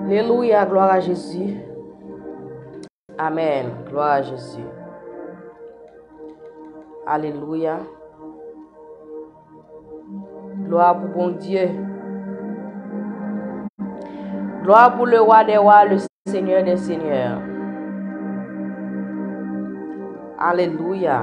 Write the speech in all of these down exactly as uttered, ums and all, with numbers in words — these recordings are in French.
Alléluia, gloire à Jésus. Amen, gloire à Jésus. Alléluia. Gloire pour bon Dieu. Gloire pour le roi des rois, le Seigneur des seigneurs. Alléluia.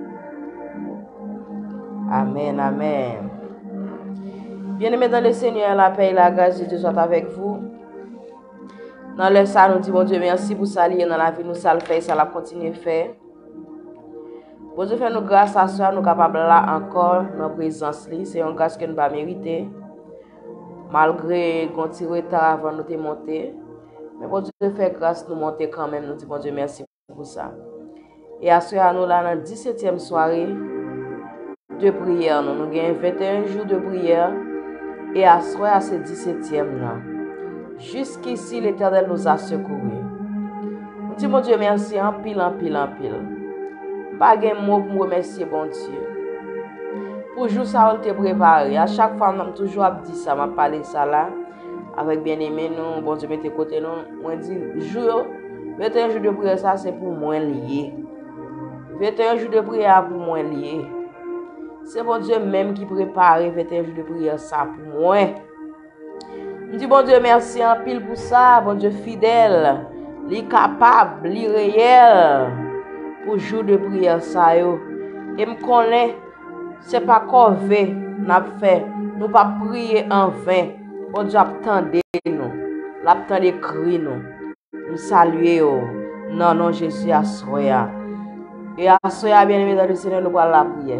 Amen, amen. Bien-aimés dans le Seigneur, la paix et la grâce de Dieu soient avec vous. Dans le ça, nous disons, bon Dieu, merci pour ça, dans la vie, nous ça le fait, ça la continue à faire. Bon Dieu, fait nous grâce à ça, nous capables là encore, dans la présence, c'est une grâce que nous pas mériter. Malgré qu'on tire retard avant nous de monter. Mais bon Dieu, fait grâce, nous monter quand même, nous disons, bon Dieu, merci pour ça. Et à ce moment nous là, dans la dix-septième soirée de prière, nous, nous avons vingt et un jours de prière. Et à ce moment à ce dix-septième là. Jusqu'ici, l'Éternel nous a secourus. Nous disons, mon Dieu, merci en pile, en pile, en pile. Pas de mot pour me remercier, bon Dieu. Pour jour ça, on t'a préparé. À chaque fois, on toujours dit ça, on parlé ça là. Avec bien-aimé, nous, bon Dieu, mettez côté nous. On dit, jour, vingt et un jours de prière, ça, c'est pour moi lié. vingt et un jours de prière pour moi lié. C'est bon Dieu même qui prépare vingt et un jours de prière, ça pour moi. Je dis bon Dieu merci en pile pour ça, bon Dieu fidèle, li capable, li réel pour jour de prière ça yo. Et me connaît, c'est pas corvée n'a fait, nous pas prier en vain. Bon Dieu attendez nous, l'attendez cri nous. Nous saluer yo. Non non Jésus à soya. Et à soya bien-aimé dans le Seigneur nous prenons la prière.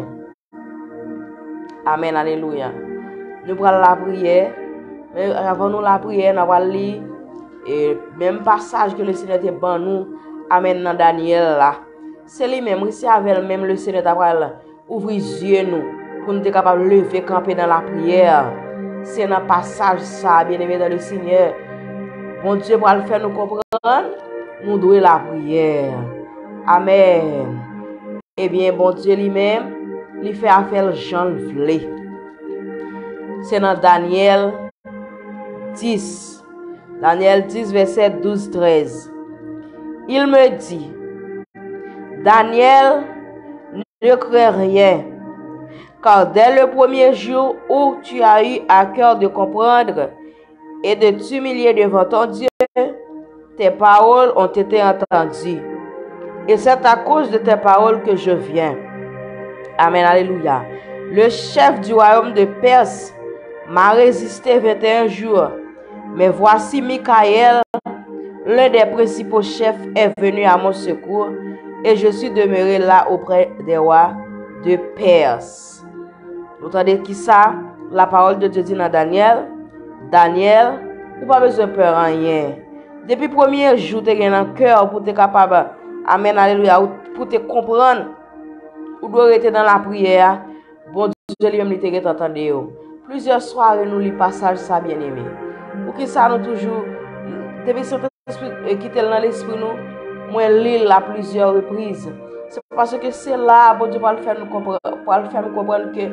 Amen alléluia. Nous prenons la prière. Mais avant nous la prière, nous allons lire et même passage que le Seigneur te ban nous, amen dans Daniel là. C'est lui-même, ici avec même le Seigneur t'a ouvrir les yeux nous pour nous être capable de lever, camper dans la prière. C'est dans passage ça, bien aimé dans le Seigneur. Bon Dieu pour le faire nous comprendre, nous devons la prière. Amen. Eh bien, bon Dieu lui-même, il fait affaire Jean vle. C'est dans Daniel dix. Daniel dix, verset douze treize. Il me dit, Daniel, ne crains rien, car dès le premier jour où tu as eu à cœur de comprendre et de t'humilier devant ton Dieu, tes paroles ont été entendues. Et c'est à cause de tes paroles que je viens. Amen, alléluia. Le chef du royaume de Perse m'a résisté vingt et un jours. Mais voici Michaël, l'un des principaux chefs, est venu à mon secours et je suis demeuré là auprès des rois de Perse. Vous entendez qui ça? La parole de Dieu dit dans Daniel. Daniel, vous n'avez pas besoin de peur rien. Depuis le premier jour, tu as un cœur pour être capable, amen, alléluia, pour te comprendre, ou doit être dans la prière. Bon Dieu lui-même il t'a entendu. Plusieurs soirées nous les passages ça bien aimé. Pour que ça nous toujours depuis Saint-Esprit quitter dans l'esprit nous, moi lire à plusieurs reprises. C'est parce que c'est là bon Dieu pour le faire nous comprendre, pour le faire nous comprendre que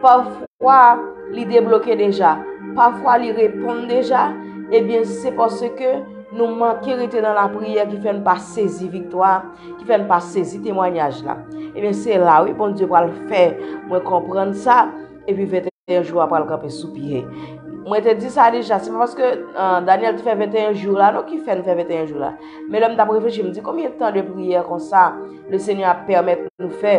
parfois il débloquer déjà, parfois il répond déjà. Et bien c'est parce que nous manquons rester dans la prière qui fait nous pas saisir victoire, qui fait nous pas saisir témoignage là. Et bien c'est là oui bon Dieu pour le faire, moi comprendre ça et puis vingt et un jours après le camper soupirer. Moi te dit ça déjà, c'est parce que euh, Daniel fait vingt et un jours là, non qui fait fait vingt et un jours là. Mais l'homme t'a réfléchi, me dit combien de temps de prière comme ça le Seigneur a permis de nous faire.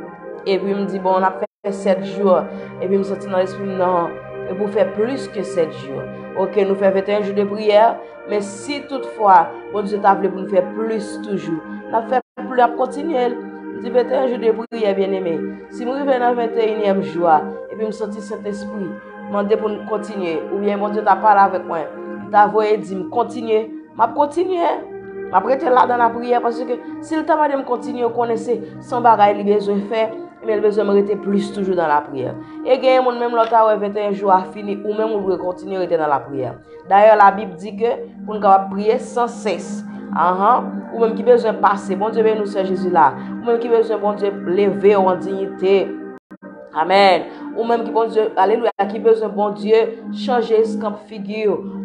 Et puis il me dit bon on a fait sept jours et puis me senti dans l'esprit non, et pour faire plus que sept jours. OK, nous faisons vingt et un jours de prière, mais si toutefois bon Dieu t'a voulu pour nous faire plus toujours, on a fait plus à continuer. Je vingt et un jours de prière bien aimé. Si je reviens dans le vingt et unième jour et puis me sentir Saint-Esprit demander pour continuer ou bien mon Dieu t'a parlé avec moi t'a voyé dit me continuer m'a continuer m'a prêter là dans la prière parce que si le temps de me continuer connaissez sans bagaille il besoin faire mais il besoin me rester plus toujours dans la prière et gagne monde même l'autre vingt et un jours à fini ou même on doit continuer rester dans la prière. D'ailleurs la Bible dit que pour nous capable prier sans cesse. Ah ou même qui besoin passer bon Dieu bénisse nous Seigneur Jésus là ou même qui besoin bon Dieu lever en dignité. Amen. Ou même qui bon Dieu, alléluia, qui besoin bon Dieu changer ce camp figure.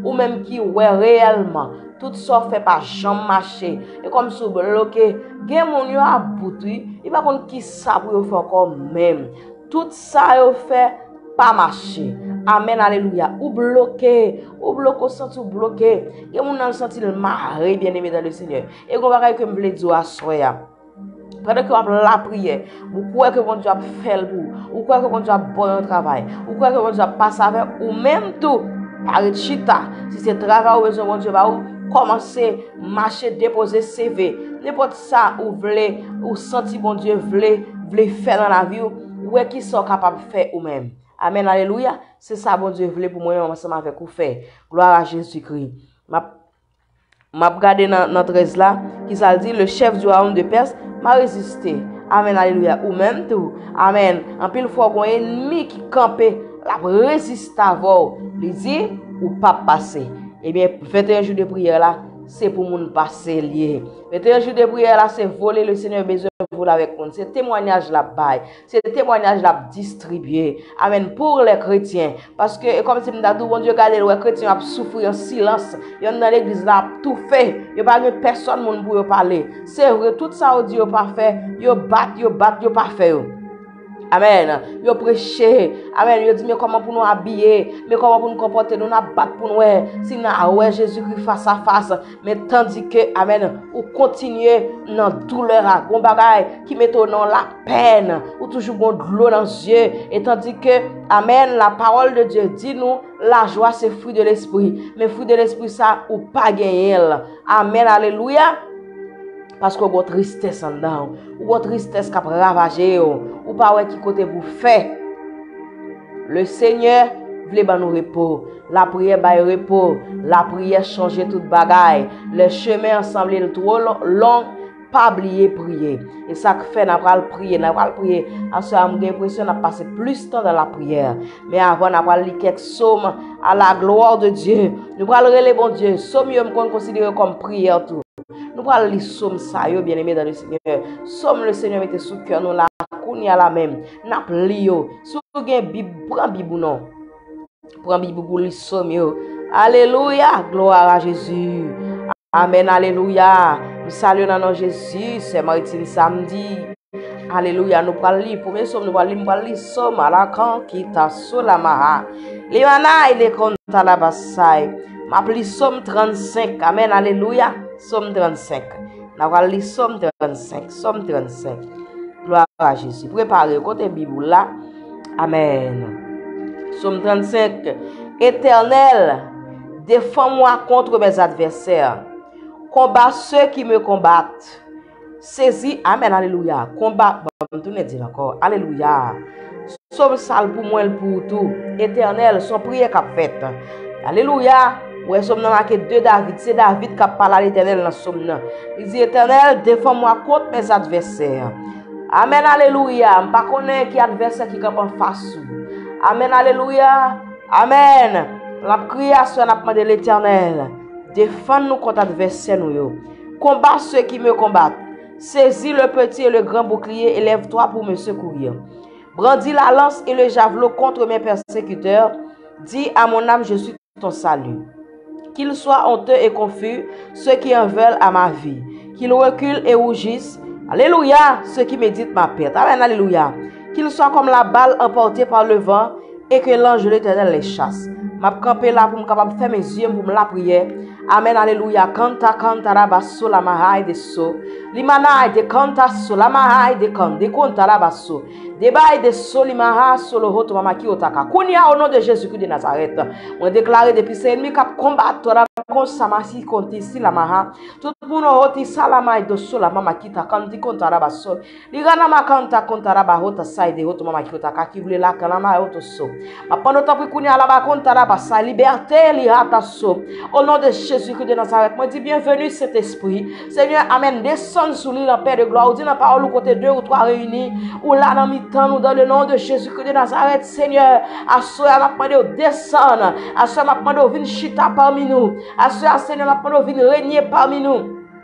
ou même qui ouais réellement tout ça fait pas jambe marcher et comme si bloqué gen moun yo a boutri il pas contre qui ça pour faire comme même tout ça yo fait pas marcher amen alléluia ou bloqué ou bloqué senti ou bloqué gen moun nan senti le marre bien aimé dans le Seigneur et gon bagay que me vle dire à soya pendant que vous la prière, vous croyez que bon Dieu a fait le bout, vous croyez que bon Dieu a bon travail, vous croyez que bon Dieu a passé avec ou même tout par chita, si c'est travail ou besoin bon Dieu va commencer marcher déposer C V, n'importe ça ou voulez ou senti bon Dieu voulez voulez faire dans la vie ou est qui sont capable de faire ou même. Amen alléluia, c'est ça bon Dieu voulait pour moi ensemble avec vous faire. Gloire à Jésus-Christ. Ma m'a regardé dans dans treize là qui ça dit le chef du royaume de Perse m'a résisté. Amen alléluia ou même tout. Amen. En pile fois qu'on ennemi qui campait la résiste avant. Il dit ou pas passer. Eh bien vingt et un jours de prière là c'est pour moun passer lié. vingt et un jours de prière là c'est voler le Seigneur besoin voler avec nous. C'est témoignage la bail. C'est témoignage la distribuer. Amen pour les chrétiens parce que comme si m'dadou bon Dieu garder les chrétiens a souffrir en silence. Yon dans l'église là tout fait. Yo pas personne moun pour parler. C'est vrai tout ça au dit yo pas fait. Yo bat yo bat yo pas fait. Amen. Yo prêché. Amen. Yo dit mais comment pour nous habiller, mais comment pour nous comporter, nous n'a battre pour nous si n'a ouais Jésus-Christ face à face, mais tandis que amen, ou continuer dans douleur à gon bagay qui met au nom la peine, ou toujours bon de l'eau dans les yeux et tandis que amen, la parole de Dieu dit nous la joie c'est fruit de l'esprit, mais fruit de l'esprit ça ou pas gagner. Amen. Alléluia. Parce que votre tristesse en dedans, ou votre tristesse qui a ravagé, ou pas ouais qui côté vous fait. Le Seigneur voulait ban nous repos. La prière bail repos. La prière changer toute bagaille. Le chemin ensemble est trop long. Pas oublier prier. Et ça que fait n'a pas le prier, n'a pas le prier. À ce moment l'impression n'a passé plus de temps dans la prière. Mais avant n'a pas lire quelques psaumes à la gloire de Dieu. Nous allons relever bon Dieu. Psaume qu'on considère comme prière tout. Nous allons lire somme ça, bien aimé dans le Seigneur. Somme le Seigneur mette sous cœur nous la kouni à la même. N'a pli yo. Sou gen bib, prends bibou non. Prends bibou pour lire somme yo. Alléluia, gloire à Jésus. Amen, alléluia. Nous saluons dans nom Jésus, c'est Martin samedi. Alléluia, nous allons lire premier somme, nous allons lire somme à la kan qui ta sous la maha. Les mana il est contre la basaille. M'appli somme trente-cinq. Amen, alléluia. Somme trente-cinq. Nous allons lire somme trente-cinq. Somme trente-cinq. Gloire à Jésus. Préparez côté Bible là. Amen. Somme trente-cinq. Éternel, défends-moi contre mes adversaires. Combat ceux qui me combattent. Saisis. Amen, alléluia. Combat. Bon, tout ne dit encore. Alléluia. Somme sale pour moi pour tout. Éternel, son prière qu'a fait. Alléluia. Ouais, somme marqué deux David. C'est David qui a parlé à l'Éternel dans somme. Il dit Éternel, défends-moi contre mes adversaires. Amen, alléluia. Je ne connais pas qui adversaire qui campe en face. Amen, alléluia. Amen. La création n'a pas de l'Éternel. Défends-nous contre adversaires nous. Combat ceux qui me combattent. Saisis le petit et le grand bouclier et lève-toi pour me secourir. Brandis la lance et le javelot contre mes persécuteurs. Dis à mon âme, je suis ton salut. Qu'ils soient honteux et confus, ceux qui en veulent à ma vie. Qu'ils reculent et rougissent. Alléluia, ceux qui méditent ma perte. Amen, alléluia. Qu'ils soient comme la balle emportée par le vent et que l'ange de l'Éternel les chasse. M'a campé là pour me capable faire mes yeux pour me la prière. Amen, alléluia. Kanta kanta rabasso la mahai de so. Limana de kanta so la mahai de kan de kanta rabasso. Débat de so limaha solo hoto mama ki otaka. Kounia au nom de Jésus-Christ de Nazareth. On déclare depuis ces ennemis cap combattre kon samasi konti si la maha. Tout pour nous hoti salama de so la mama kita kanti kanta rabasso. Ligana ma kanta kanta rabahota sai de hoto mama ki otaka ki voulait la kalama hoto so. Ma pendant temps kounia la ba kanta rabassa liberté li hata so. Au nom de Jésus-Christ de Nazareth, moi dis bienvenue cet esprit. Seigneur, amen. Descends sous l'île en paix de gloire. Dis dans la parole côté deux ou trois réunis. Ou là dans mi-temps, nous dans le nom de Jésus-Christ de Nazareth, Seigneur. À ce moment m'a demandé de descendre. À ce moment m'a demandé de venir chita parmi nous. À ce moment Seigneur m'a demandé de venir régner parmi nous.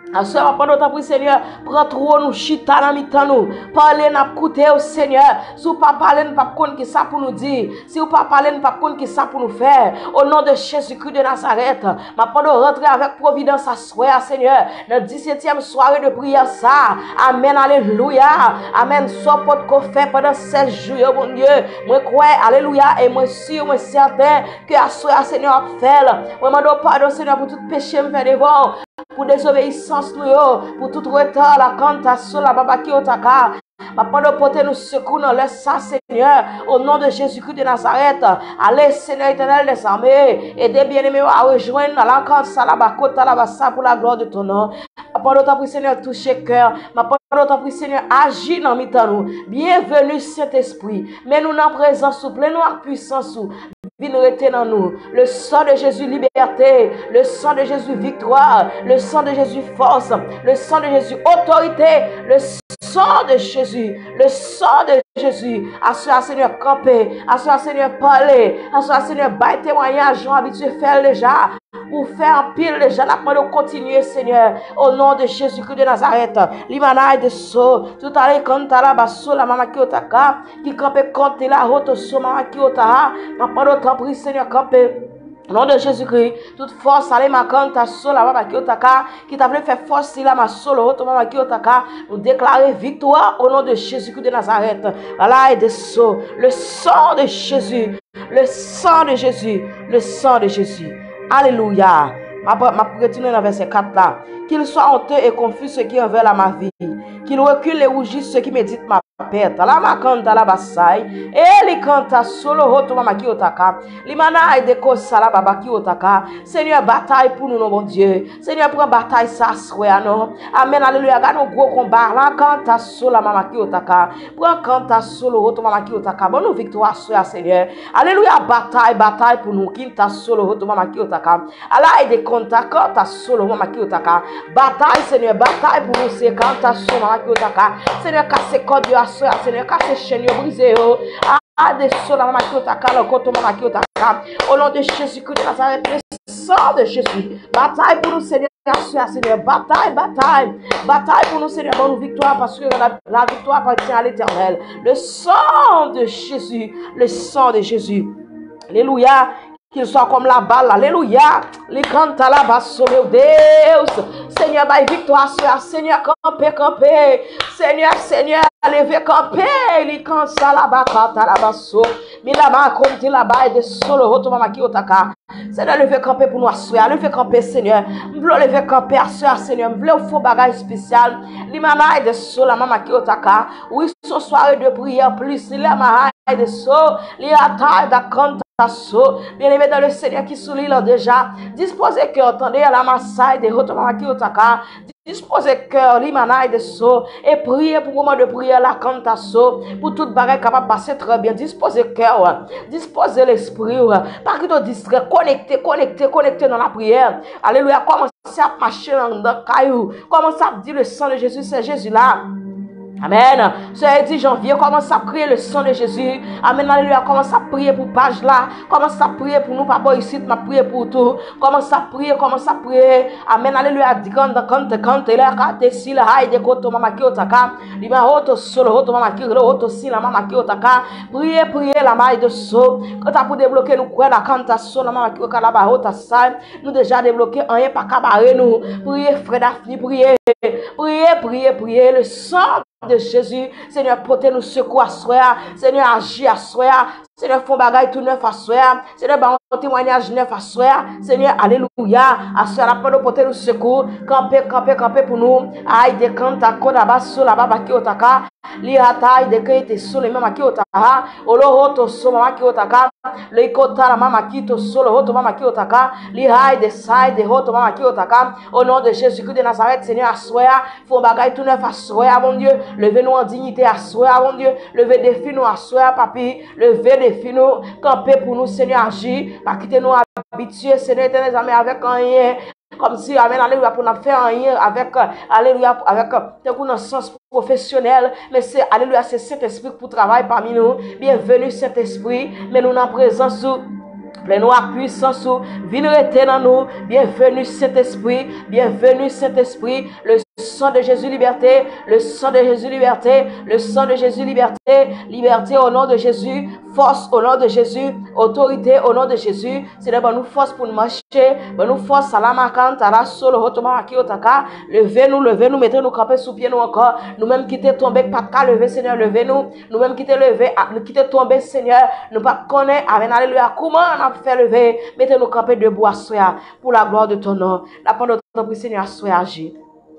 Assoir pendant ta prière, Seigneur, prends trop nous chita dans mi-temps nous. Parler n'a coûté au Seigneur. Si vous pas parler, nous pas connaître qui ça pour nous dire. Si vous pas parler, nous pas connaître qui ça pour nous faire. Au nom de Jésus-Christ de Nazareth, ma pendant rentrer avec providence à soir, Seigneur, dans dix-septième soirée de prière ça. Amen, alléluia. Amen. Soit pour qu'on fait pendant sept jours, mon Dieu. Moi crois, alléluia, et moi sûr, moi certain que à soir, Seigneur, fait. Moi demande pardon, Seigneur, pour tout péché me faire devant. Pour désobéissance, nous, pour tout retard, la cantation, la babaki otaka. Papa, nous porter nous secours dans le sang, Seigneur, au nom de Jésus-Christ de Nazareth. Allez, Seigneur éternel des armées, aidez bien-aimés à rejoindre dans la cantation, la bakota, la bassa pour la gloire de ton nom. Papa, nous t'en prie, Seigneur, toucher cœur. Papa, nous t'en prie, Seigneur, agis dans mi-temps nous. Bienvenue, Saint-Esprit. Mais nous en présence, souple, nous en puissance. Viens dans nous. Le sang de Jésus, liberté. Le sang de Jésus, victoire. Le sang de Jésus, force. Le sang de Jésus, autorité. Le sang de Jésus. Le sang de Jésus. Assure, Seigneur, camper. Assure, Seigneur, parler. Assure, Seigneur, bailler témoignage. J'en habitué faire déjà. Pour faire un pile déjà. La de continuer, Seigneur. Au nom de Jésus-Christ de Nazareth. L'imanaï de so. Tout à l'heure, quand t'as la basso, la maman qui otaka. Qui campait quand t'es la route, so, maman qui otaka. Ma parole t'en prie, Seigneur, campé. Au nom de Jésus-Christ, toute force, allez, ma canta, sola, ma kiotaka, qui t'a fait force, il a ma solo, ma kiotaka, nous déclarer victoire au nom de Jésus-Christ de Nazareth. Voilà, et de so, le sang de Jésus, le sang de Jésus, le sang de Jésus. Alléluia. Ma continuer dans verset quatre là. Qu'il soit honteux et confus ceux qui envers ma vie. Qu'il recule et rougisse ceux qui méditent ma perte. La ma canta la basai. Et li canta solo hoto mama ki otaka. Li mana de kosa la baba ki otaka. Seigneur, bataille pour nous, mon Dieu. Seigneur, prends bataille ça soit non. Amen, alléluia. Gars nos gros combat. La canta solo la mama ki otaka. Prends canta solo hoto mama ki otaka. Bonne victoire soit Seigneur. Alléluia, bataille, bataille pour nous. Kinta solo hoto mama ki otaka. Allah de canta canta solo mama ki otaka. Bataille, Seigneur, bataille pour nous, c'est quand ta somme à qui otaka. Seigneur, casse code de assoir, Seigneur, casse chaîne brisé. Ah, des sols à ma qui otaka, le côté mama qui otaka. Au nom de Jésus-Christ de Nazareth, le sang de Jésus. Bataille pour nous, Seigneur, assoir, Seigneur, bataille, bataille. Bataille pour nous, Seigneur, bonne victoire, parce que la, la victoire appartient à l'Éternel. Le sang de Jésus, le sang de Jésus. Alléluia. Qu'il soit comme la balle, alléluia. Les canta la basse, meu Deus. Seigneur, baille victoire, Seigneur, camper, camper. Seigneur, Seigneur, lever, camper. Les canta la basse, canta la basse. Mais là-bas, comme tu la baille de solo, retourne ma qui otaka. Seigneur, lever, camper pour nous asseoir. Lever, camper, Seigneur. Je veux lever, camper, asseoir, Seigneur. Je veux un faux bagage spécial. L'imanaï de solo, maman qui otaka. Oui, ce soir de prière, plus, l'imanaï de solo, l'ataï d'acanta. Bien-aimé dans le Seigneur qui sourit là déjà. Disposez cœur, attendez à la massaille de Rotomama qui otaka. Disposez cœur, l'imanaï de so. Et priez pour le moment de prière la cantasso. Pour toute bagarre capable de passer très bien. Disposez cœur. Disposez l'esprit. Pas que tu distrait. Connectez, connectez, connectez dans la prière. Alléluia. Commencez à marcher dans le caillou. Commencez à dire le sang de Jésus. C'est Jésus là. Amen. Ce dix janvier, commence à prier le sang de Jésus. Amen. Alléluia. Commence à prier pour page là. Commence à prier pour nous, papa ici. Ma prier pour tout. Commence à prier, commence à prier. Amen. Alléluia. Quand, quand, quand, il a quand, si la haï de koto mama ki otaka. Lima hoto solo, hoto mama ki hoto si la mama ki otaka. Priez, priez la maille de so. Quand t'as pour débloquer nous, quoi, la canta so, la mama ki otaka, la bahota sa. Nous déjà débloqué, rien pas cabaret nous. Priez, frère Daphne, priez. Priez, priez, priez. Le sang de Jésus, Seigneur, portez nous secours à soir, Seigneur, agis à soir, Seigneur, font bagaille tout neuf à soir, Seigneur, bah, on témoignage neuf à soir, Seigneur, alléluia, à soir, la parole portez nous secours, campez, campez, campez pour nous, aïe, de quand ta côte là-bas, sur là-bas, qui otaka, li hataï, de que te sur les mêmes qui otaka, olo hoto so mama qui otaka, le kota la mama qui to solo hoto mama qui otaka, li haï, de saï, de hoto mama qui otaka, au nom de Jésus-Christ de Nazareth, Seigneur, à soir, font bagaille tout neuf à soir, mon Dieu, levez-nous en dignité à soir, mon Dieu. Levez des filles nous à soir, papi. Levez des filles nous. Campez pour nous, Seigneur, agir. Pas quitter nous habitués, Seigneur, éternel, avec un rien. Comme si, amen, alléluia, pour nous faire un rien avec, alléluia, avec un sens professionnel. Mais c'est, alléluia, c'est Saint-Esprit pour travailler parmi nous. Bienvenue, Saint-Esprit. Mais nous, en présence, Plein-nous à puissance, viens rester dans nous. Bienvenue Saint-Esprit, bienvenue Saint-Esprit. Le sang de Jésus, liberté. Le sang de Jésus, liberté. Le sang de Jésus, liberté. Liberté au nom de Jésus. Force au nom de Jésus. Autorité au nom de Jésus. C'est d'abord nous force pour nous marcher. Nous force à la macante, à la solo, retournement à qui otaka. Levez-nous, levez-nous, mettez-nous camper sous pied nous encore. Nous-mêmes quitter tomber, pas de cas lever, Seigneur, levez-nous. Nous-mêmes quitter lever, nous quitter tomber, Seigneur. Nous pas connaître, amen, alléluia. Comment on a fait lever? Mettez-nous camper debout à soya pour la gloire de ton nom. La part de ton prix, Seigneur, soya agir.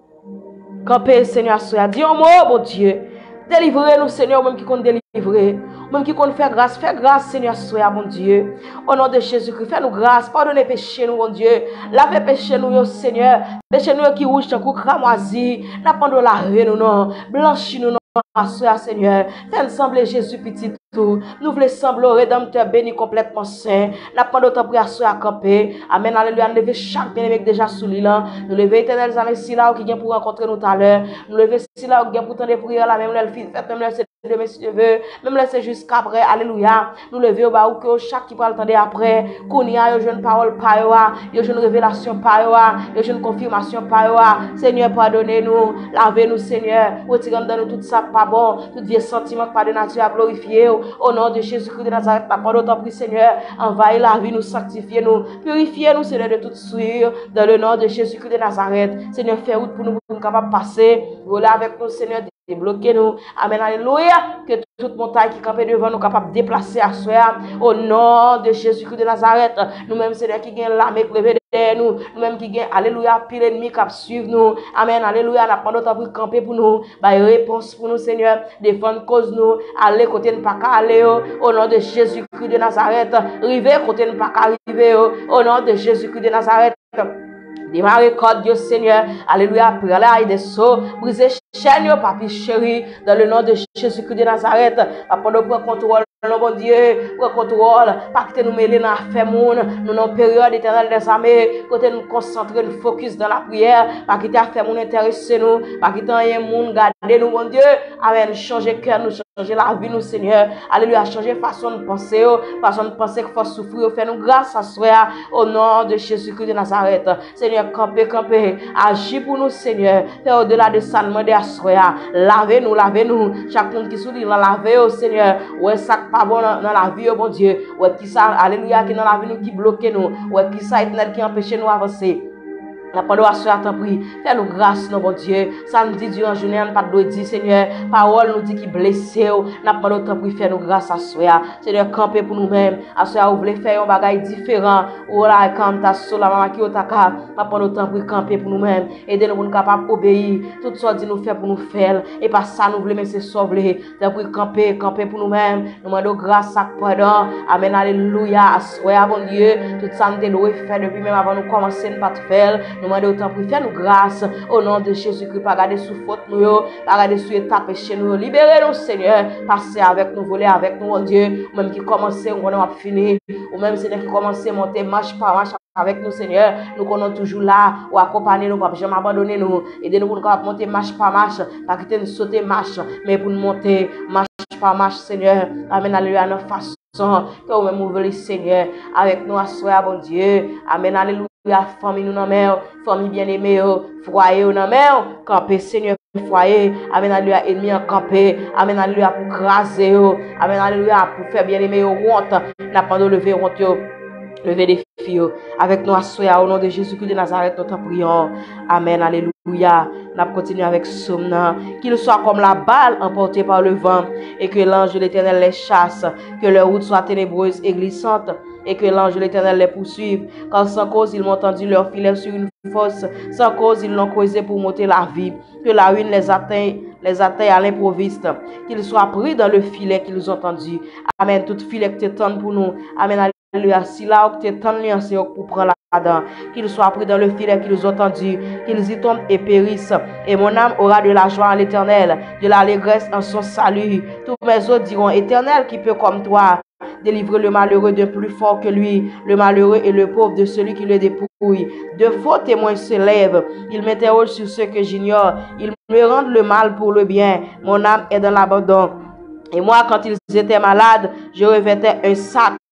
Camper, Seigneur, soya. Dis un mot, bon Dieu. Délivrez-nous, Seigneur, même qui compte délivrer. Même qui compte faire grâce. Fais grâce, Seigneur, soya, mon Dieu. Au nom de Jésus-Christ, fais-nous grâce. Pardonnez péché, nous, mon Dieu. Lavez péché, nous, Seigneur. Péché, nous, qui rouge, tant coup, cramoisi. N'a pas de laver, nous, non. Blanchis, nous, non. Seigneur, fais-nous sembler Jésus petit tout. Nous voulons sembler rédempteur béni complètement saint. N'a pas d'autre prière à camper. Amen. Alléluia. Nous lever chaque bien-aimé déjà sous l'île. Nous lever éternel amis si là qui vient pour rencontrer nous tout à l'heure. Nous lever si là qui vient pour tendre prières là même le fils fait même le demain si Dieu veut. Même laisser jusqu'à après. Alléluia. Nous lever au bas ou que chaque qui va attendre après. Qu'on y a une parole par yo, une révélation par yo, une confirmation par yo. Seigneur, pardonnez-nous. Lavez-nous Seigneur. Retirez de nous tout ça pas bon, tout vieux sentiment pas de nature à glorifier. Au nom de Jésus-Christ de Nazareth, la parole d'autant prie Seigneur, envahis la vie, nous sanctifiez nous, purifiez nous Seigneur de toute souillure, dans le nom de Jésus-Christ de Nazareth. Seigneur, fais route pour nous, pour nous capables de passer, voler avec nous Seigneur, débloquez nous. Amen, alléluia, que toute montagne qui campait devant nous capable de déplacer à soi, au nom de Jésus-Christ de Nazareth, nous-mêmes Seigneur qui gagne l'armée levée derrière nous, nous-mêmes qui gagne, alléluia, pile ennemi qui suivre nous, amen, alléluia, la parole d'autant prie camper pour nous, bah réponse pour nous Seigneur, défendre cause nous, aller côté ne pas aller, au nom de Jésus-Christ de Nazareth, river côté ne pas arriver, au nom de Jésus-Christ de Nazareth. Démarrer code Dieu Seigneur, alléluia, prière là, des sauts, briser chaîne, papi chéri, dans le nom de Jésus-Christ de Nazareth, après nous prendre contrôle, non bon Dieu, prendre contrôle, pas que nous mêler dans l'affaire monde, nous dans période éternelle des armées, côté nous concentrer, nous focus dans la prière, pas que t'as fait monde intéresser nous, pas que t'as un monde garder nous, bon Dieu, amen, changer cœur, nous changer la vie, nous Seigneur, alléluia, changer façon de penser, façon de penser qu'il faut souffrir, faire nous grâce à soi, au nom de Jésus-Christ de Nazareth, Seigneur, campez, campez, agis pour nous, Seigneur, fais au-delà de ça, demander à soi, lavez-nous, lavez-nous, chaque monde qui sourit, lavez au Seigneur, ouais, ça pas bon dans, dans la vie, oh bon Dieu, ouais, qui ça, alléluia, qui dans la vie nous, qui bloque nous, ouais, qui ça, éternel, qui empêche nous avancer. La parole à soi, t'en prie, fais-nous grâce, non, bon Dieu. Samedi, durant la journée, on pas de dire, Seigneur, parole nous dit qui blessé, n'a pas de t'en prie, fais-nous grâce à soi. Seigneur, camper pour nous-mêmes, à soi, vous voulez faire un bagage différent, ou là, quand t'as sur la maman qui est au taka, n'a pas de t'en prie, camper pour nous-mêmes, aider nous pour nous capables d'obéir, tout ça dit nous faire pour nous faire, et pas ça, nous voulons, mais c'est sauver, t'en prie, camper, camper pour nous-mêmes, nous demandons grâce à pardon, amen, alléluia, à soi, bon Dieu, tout ça, nous devons faire depuis même avant nous commencer, ne pas te faire. Nous demandons autant pour faire nous grâce au nom de Jésus-Christ. Pas garder sous faute nous, pas garder sous état péché nous. Libérez-nous, Seigneur. Passez avec nous, voler avec nous, mon Dieu. Ou même qui commence, on va finir. Ou même, Seigneur, qui commence à monter marche par marche avec nous, Seigneur. Nous connaissons toujours là, ou accompagner nous, pas jamais abandonner nous. Aidez-nous pour nous monter marche par marche. Pas quitter nous sauter marche, mais pour nous monter marche par marche, Seigneur. Amen, alléluia, notre façon. Que vous même ouvrez, Seigneur, avec nous à soi, bon Dieu. Amen, alléluia. Famille nous dans mer, famille bien-aimée, foyer nous dans mer, camper Seigneur foyer, amen alléluia ennemi en camper, amen alléluia pour craser, amen alléluia pour faire bien-aimé honte, n'a pas de lever honte, lever des filles avec nous à soi au nom de Jésus-Christ de Nazareth, nous t'en prions. Amen alléluia. Nous continuons avec somme, qu'il soit comme la balle emportée par le vent et que l'ange de l'Éternel les chasse, que leur route soit ténébreuse et glissante. Et que l'ange de l'Éternel les poursuive, car sans cause ils m'ont tendu leur filet sur une fosse, sans cause ils l'ont creusé pour monter la vie, que la ruine les atteigne, les atteigne à l'improviste, qu'ils soient pris dans le filet qu'ils ont tendu. Amen, tout filet que tu tends pour nous, amen, alléluia, si là où tu tends c'est pour prendre la dent, qu'ils soient pris dans le filet qu'ils ont tendu, qu'ils y tombent et périssent, et mon âme aura de la joie en l'Éternel, de l'allégresse en son salut. Tous mes autres diront, Éternel, qui peut comme toi délivrer le malheureux d'un plus fort que lui, le malheureux et le pauvre de celui qui le dépouille. De faux témoins se lèvent, ils m'interrogent sur ce que j'ignore, ils me rendent le mal pour le bien, mon âme est dans l'abandon. Et moi, quand ils étaient malades, je revêtais un sac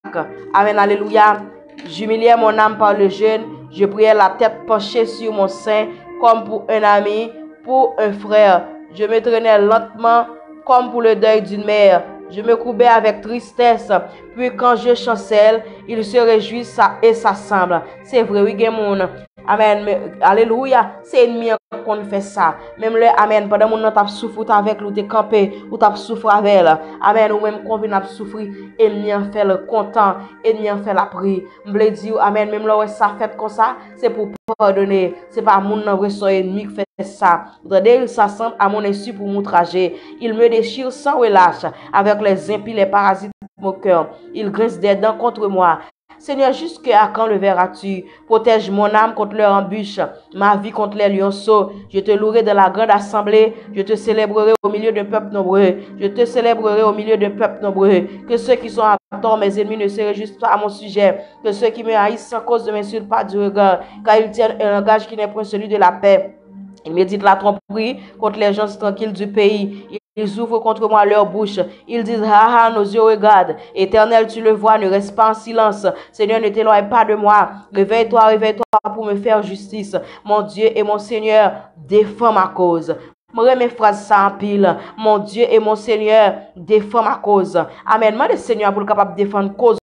Amen, alléluia. J'humiliais mon âme par le jeûne. Je priais la tête penchée sur mon sein comme pour un ami, pour un frère. Je me traînais lentement comme pour le deuil d'une mère. Je me courbais avec tristesse. Puis quand je chancelle, il se réjouit et s'assemble. C'est vrai, oui, Gémoun. Amen. Alléluia. C'est ennemi qu'on fait ça. Même le Amen. Pendant mon temps, tu souffres avec lui, tu campé, ou tu souffres avec elle. Amen. Ou même qu'on vient souffrir, ennemi en fait le content, ennemi en fait la prière. Je dire, Amen. Même là, ça fait comme ça, c'est pour pardonner. C'est pas mon son ennemi qui fait ça. Regardez, il s'assemble à mon insu pour m'outrager. Il me déchire sans relâche. Avec les impies, les parasites de mon cœur. Il grince des dents contre moi. Seigneur, jusqu'à quand le verras-tu? Protège mon âme contre leur embûche, ma vie contre les lionceaux. Je te louerai dans la grande assemblée. Je te célébrerai au milieu d'un peuple nombreux. Je te célébrerai au milieu d'un peuple nombreux. Que ceux qui sont à tort, mes ennemis, ne se réjouissent pas à mon sujet. Que ceux qui me haïssent sans cause ne m'insultent pas du regard, car ils tiennent un langage qui n'est point celui de la paix. Ils méditent la tromperie contre les gens tranquilles du pays. Ils ouvrent contre moi leur bouche. Ils disent, ah ah, nos yeux regardent. Éternel, tu le vois, ne reste pas en silence. Seigneur, ne t'éloigne pas de moi. Réveille-toi, réveille-toi pour me faire justice. Mon Dieu et mon Seigneur, défends ma cause. Moi, mes phrases ça en pile. Mon Dieu et mon Seigneur, défends ma cause. Amen. Moi, le Seigneur pour le capable de défendre cause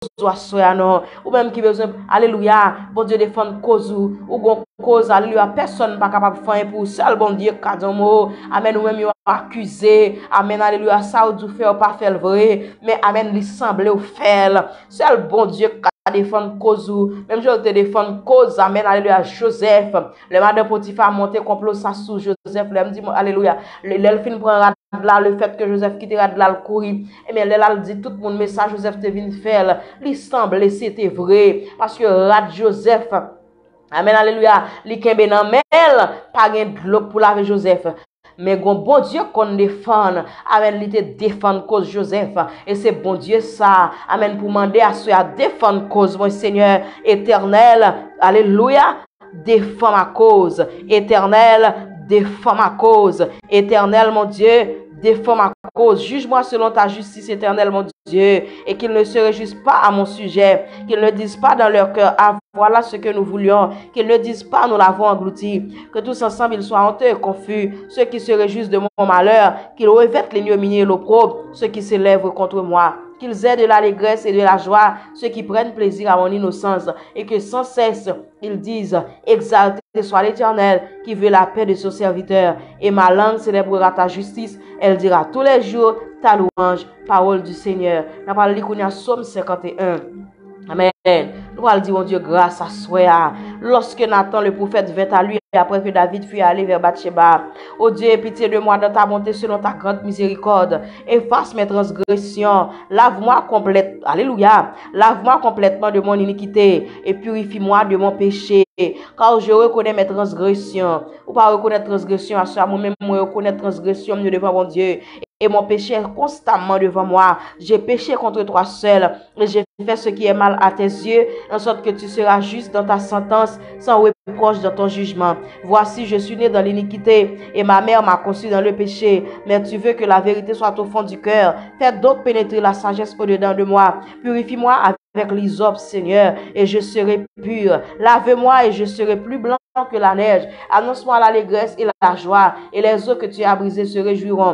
ou même qui besoin, alléluia, bon Dieu défendre cause ou ou cause, alléluia, personne pas capable de faire pour seul bon Dieu kadon. Amen. Ou même accusé. Amen. Alléluia, ça ou du faire pas faire vrai, mais amen, il semble au faire. Seul bon Dieu défendre cause ou même je te défendre cause. Amen. Alléluia. Joseph, le madame Potiphar monté complot ça sous Joseph. Il me dit alléluia. L'elfine prend là le fait que Joseph quittera de là le courir. Et bien là il dit tout mon message Joseph te vient faire. Il semble c'était vrai parce que rat Joseph. Amen. Alléluia. Li kembe nan mel pas gen de l'eau pour laver Joseph. Mais bon, bon Dieu qu'on défend. Amen. Il te défend cause Joseph. Et c'est bon Dieu ça. Amen. Pour demander à ceux à défendre cause, mon Seigneur éternel. Alléluia. Défends ma cause. Éternel, défends ma cause. Éternel, mon Dieu, défends ma cause. Juge-moi selon ta justice, éternelle, mon Dieu. Et qu'ils ne se réjouissent pas à mon sujet. Qu'ils ne disent pas dans leur cœur, ah, voilà ce que nous voulions. Qu'ils ne disent pas, nous l'avons englouti. Que tous ensemble, ils soient honteux et confus. Ceux qui se réjouissent de mon malheur. Qu'ils revêtent l'ignominie et l'opprobre. Ceux qui s'élèvent contre moi. Qu'ils aient de l'allégresse et de la joie, ceux qui prennent plaisir à mon innocence, et que sans cesse ils disent, exalté soit l'Éternel, qui veut la paix de son serviteur, et ma langue célébrera ta justice, elle dira tous les jours ta louange, parole du Seigneur. Nous allons lire Psaume cinquante et un. Amen. Nous allons dire, mon Dieu, grâce à soi. Lorsque Nathan, le prophète, vint à lui, après que David fut allé vers Bathsheba. Oh Dieu, aie pitié de moi dans ta bonté selon ta grande miséricorde. Efface mes transgressions. Lave-moi complètement. Alléluia. Lave-moi complètement de mon iniquité et purifie-moi de mon péché. Car je reconnais mes transgressions. Ou pas reconnaître transgression à soi, moi-même, moi reconnaître transgression devant mon Dieu. Et mon péché est constamment devant moi. J'ai péché contre toi seul. Et j'ai fait ce qui est mal à tes yeux, en sorte que tu seras juste dans ta sentence, sans reproche dans ton jugement. Voici, je suis né dans l'iniquité, et ma mère m'a conçu dans le péché. Mais tu veux que la vérité soit au fond du cœur. Fais donc pénétrer la sagesse au-dedans de moi. Purifie-moi avec l'hysope, Seigneur, et je serai pur. Lave-moi et je serai plus blanc que la neige. Annonce-moi l'allégresse et la joie, et les eaux que tu as brisées se réjouiront.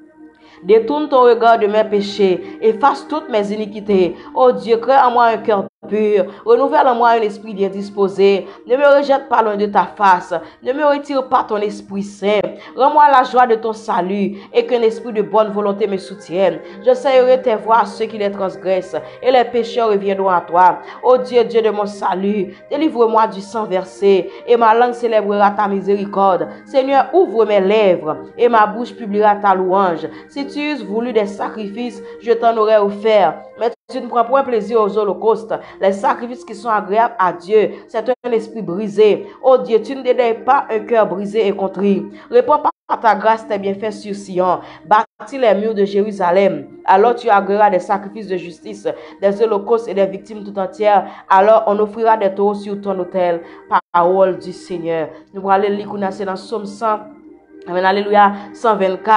Détourne ton regard de mes péchés, efface toutes mes iniquités. Oh Dieu, crée en moi un cœur pur, renouvelle en moi un esprit bien disposé. Ne me rejette pas loin de ta face, ne me retire pas ton esprit saint. Rends-moi la joie de ton salut et qu'un esprit de bonne volonté me soutienne. Je saillerai tes voies à ceux qui les transgressent et les pécheurs reviendront à toi. Oh Dieu, Dieu de mon salut, délivre-moi du sang versé et ma langue célébrera ta miséricorde. Seigneur, ouvre mes lèvres et ma bouche publiera ta louange. Si tu eusses voulu des sacrifices, je t'en aurais offert. Mais tu ne prends point plaisir aux holocaustes, les sacrifices qui sont agréables à Dieu. C'est un esprit brisé. Oh Dieu, tu ne dédaignes pas un cœur brisé et contrit. Réponds par ta grâce tes bienfaits sur Sion. Bâtis les murs de Jérusalem. Alors tu agréeras des sacrifices de justice, des holocaustes et des victimes tout entières. Alors on offrira des taureaux sur ton autel. Parole du Seigneur. Nous allons aller lire dans Somme cent. Amen. Alléluia. cent vingt-quatre.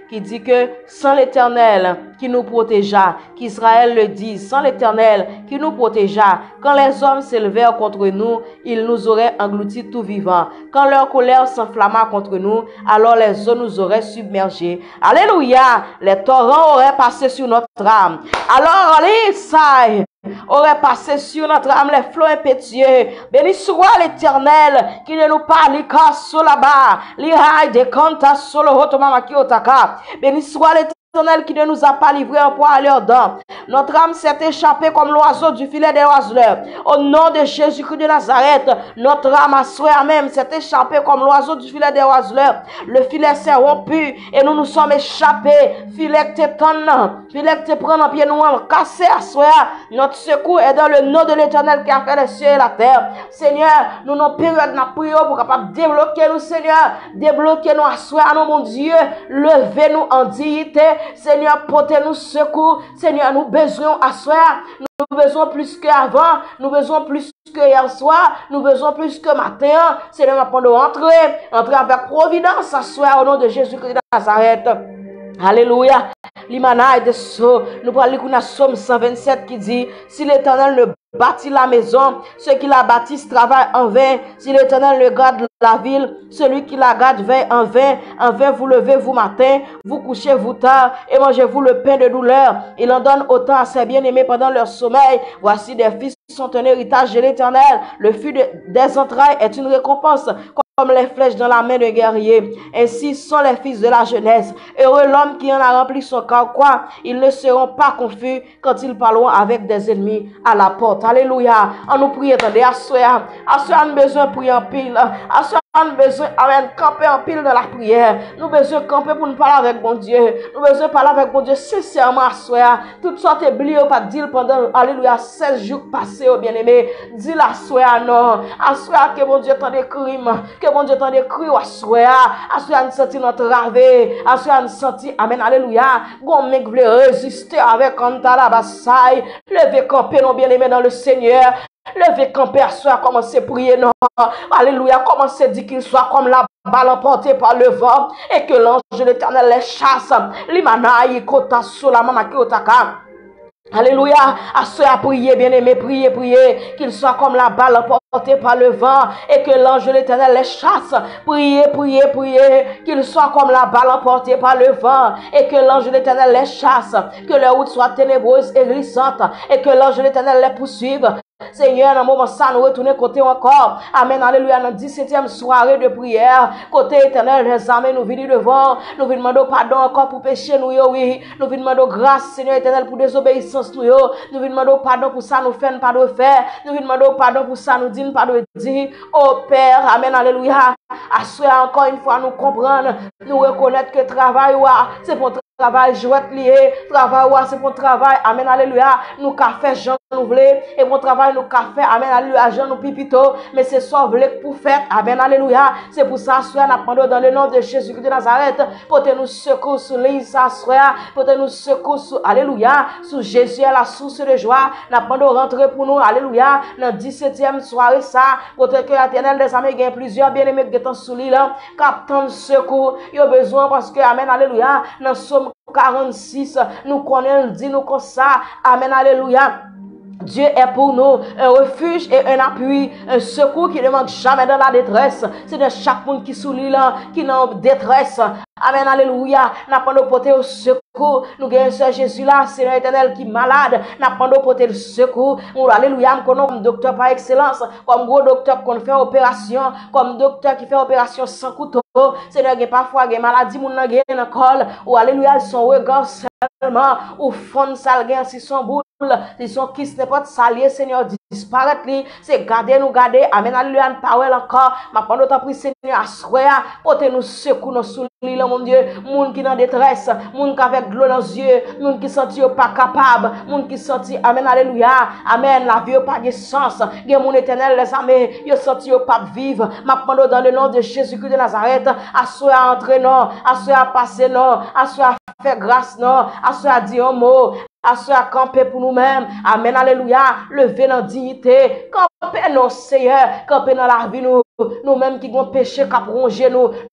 qui dit que sans l'Éternel qui nous protégea, qu'Israël le dit, sans l'Éternel qui nous protégea, quand les hommes s'élevèrent contre nous, ils nous auraient engloutis tout vivants. Quand leur colère s'enflamma contre nous, alors les eaux nous auraient submergés. Alléluia, les torrents auraient passé sur notre âme. Alors, allez, ça aurait passé sur notre âme les flots impétueux. Béni soit l'Éternel qui ne nous parle qu'à sur là-bas. L'irail de Kanta sur le Rotomama Kiotaka. Béni soit l'Éternel qui ne nous a pas livré en poids à leurs dents. Notre âme s'est échappée comme l'oiseau du filet des oiseleurs. Au nom de Jésus-Christ de Nazareth, notre âme à soi même s'est échappée comme l'oiseau du filet des oiseleurs. Le filet s'est rompu et nous nous sommes échappés. Filet te tonne, filet te prend en pied, nous avons cassé à soi. Notre secours est dans le nom de l'Éternel qui a fait les cieux et la terre. Seigneur, nous nos périodes de prière pour capable débloquer nous, Seigneur. Débloquer nous à soi, nous, mon Dieu. Levez-nous en dignité. Seigneur, portez-nous secours. Seigneur, nous besoin à soi. Nous besoin plus qu'avant. Nous besoin plus que hier soir. Nous besoin plus que matin. Seigneur, pendant entrer, entrer avec providence à soi au nom de Jésus-Christ de Nazareth. Alléluia. L'imana de so. Nous parlons qu'on a Somme cent vingt-sept qui dit, si l'Éternel ne bâtit la maison, ceux qui la bâtissent travaillent en vain. Si l'Éternel ne garde la ville, celui qui la garde veille en vain. En vain vous levez-vous matin, vous couchez-vous tard et mangez-vous le pain de douleur. Il en donne autant à ses bien-aimés pendant leur sommeil. Voici des fils qui sont un héritage de l'Éternel. Le fruit de, des entrailles est une récompense. Comme les flèches dans la main de guerrier. Ainsi sont les fils de la jeunesse. Heureux l'homme qui en a rempli son corps, quoi. Ils ne seront pas confus quand ils parleront avec des ennemis à la porte. Alléluia. On nous prie, attendez, à soi. À soi, on a besoin de prier en pile. À soi, on a besoin de camper en pile dans la prière. Nous avons besoin de camper pour nous parler avec mon Dieu. Nous avons besoin de parler avec mon Dieu sincèrement à soi. Toutes sortes de bliés, pas dire pendant, alléluia, seize jours passés, oh bien-aimé. Dis la soi, non. À soi, que mon Dieu t'en des crimes. Que mon Dieu t'en des crimes, à soi. À soi, nous senti notre ravé. À soi, nous senti, amen, alléluia. Gon mec voulait résister avec Antala Bassaï. Levez camper, non bien-aimé dans le Seigneur. Levez camper à soi, commencez à prier, non. Alléluia, commencez à dire qu'il soit comme la balle emportée par le vent et que l'ange de l'Éternel les chasse. Limanaï, kota, sola, mama, kiotaka. Alléluia, à ceux à prier, bien-aimés, priez, priez, qu'ils soient comme la balle emportée par le vent et que l'ange de l'Éternel les chasse. Priez, priez, priez, qu'ils soient comme la balle emportée par le vent et que l'ange de l'Éternel les chasse. Que leur route soit ténébreuse et glissante et que l'ange de l'Éternel les poursuive. Seigneur, dans le moment ça, nous retournons côté encore. Amen, alléluia, dans la dix-septième soirée de prière. Côté éternel, les armées, nous venons devant. Nous venons demander pardon encore pour péché, nous, oui. Nous venons demander grâce, Seigneur éternel, pour désobéissance, nous, nous venons demander pardon pour ça, nous faisons pas de faire. Nous venons demander pardon pour ça, nous disons pas de dire. Oh Père, amen, alléluia. Assoyez encore une fois, nous comprendre, nous reconnaître que travail, c'est pour travail, jouet lié, travail, c'est pour travail, amen, alléluia. Nous qu'a fait Jean nous voulons, et mon travail nous qu'a fait, amen, alléluia, Jean nous pipito, mais c'est ça voulez pour faire, amen, alléluia. C'est pour ça, soit nous apprenons dans le nom de Jésus-Christ de Nazareth, pour te nous secours sur l'Isa, soit, pour te nous secours sur, alléluia, sous Jésus à la source de joie, nous apprenons rentrer pour nous, alléluia, dans dix-septième soirée, ça, pour te que l'éternel des armées gagne plusieurs bien-aimés qui sont sous l'île, captant secours, il y a besoin parce que, amen, alléluia, nous sommes quarante-six, nous connaissons, dit nous comme ça, amen, alléluia. Dieu est pour nous un refuge et un appui, un secours qui ne manque jamais dans la détresse. C'est de chaque monde qui sous l'île, qui est en détresse. Amen, alléluia. N'a pas nous porter au secours. Nous gagnons ce Jésus là, c'est l'éternel qui est malade. N'a pas nous porter le secours. Alléluia, nous connaissons comme docteur par excellence, comme gros docteur qui fait opération, comme docteur qui fait opération sans couteau. Seigneur, il y a parfois des maladies, mon n'a gagne un col. Ou alléluia, son regard seulement, ou fond salguin si son boule. Si son kiss n'est pas salier, Seigneur, disparaître li, c'est garder nous garder, amen, alléluia, une parole encore, ma pendant ta prie, Seigneur, assoya, portez nous secours, nous sous l'île, mon Dieu, moun qui dans détresse, moun qui avec de l'eau dans les yeux, moun qui senti pas capable, moun qui senti, amen, alléluia, amen, la vie pas de sens, gen mon éternel, les amis, yo senti pas vivre, ma pendant dans le nom de Jésus-Christ de Nazareth, assoya entrer non, assoya passer non, assoya faire grâce non, assoya dire un mot, assoya camper pour nous-mêmes, amen, alléluia, lever dans dignité, camper non, Seigneur, camper dans la vie nous, nous-mêmes qui avons péché, qui avons rongé nous,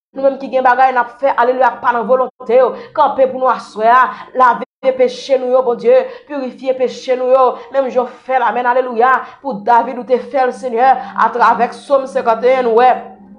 nous-mêmes qui gagne bagay n'a fait alléluia pas dans volonté camper pour nous asseoir laver péché nous, bon Dieu, purifier péché nous, même je fais l'amen, alléluia, pour David ou te faire le Seigneur, à travers Somme cinquante et un, ouais.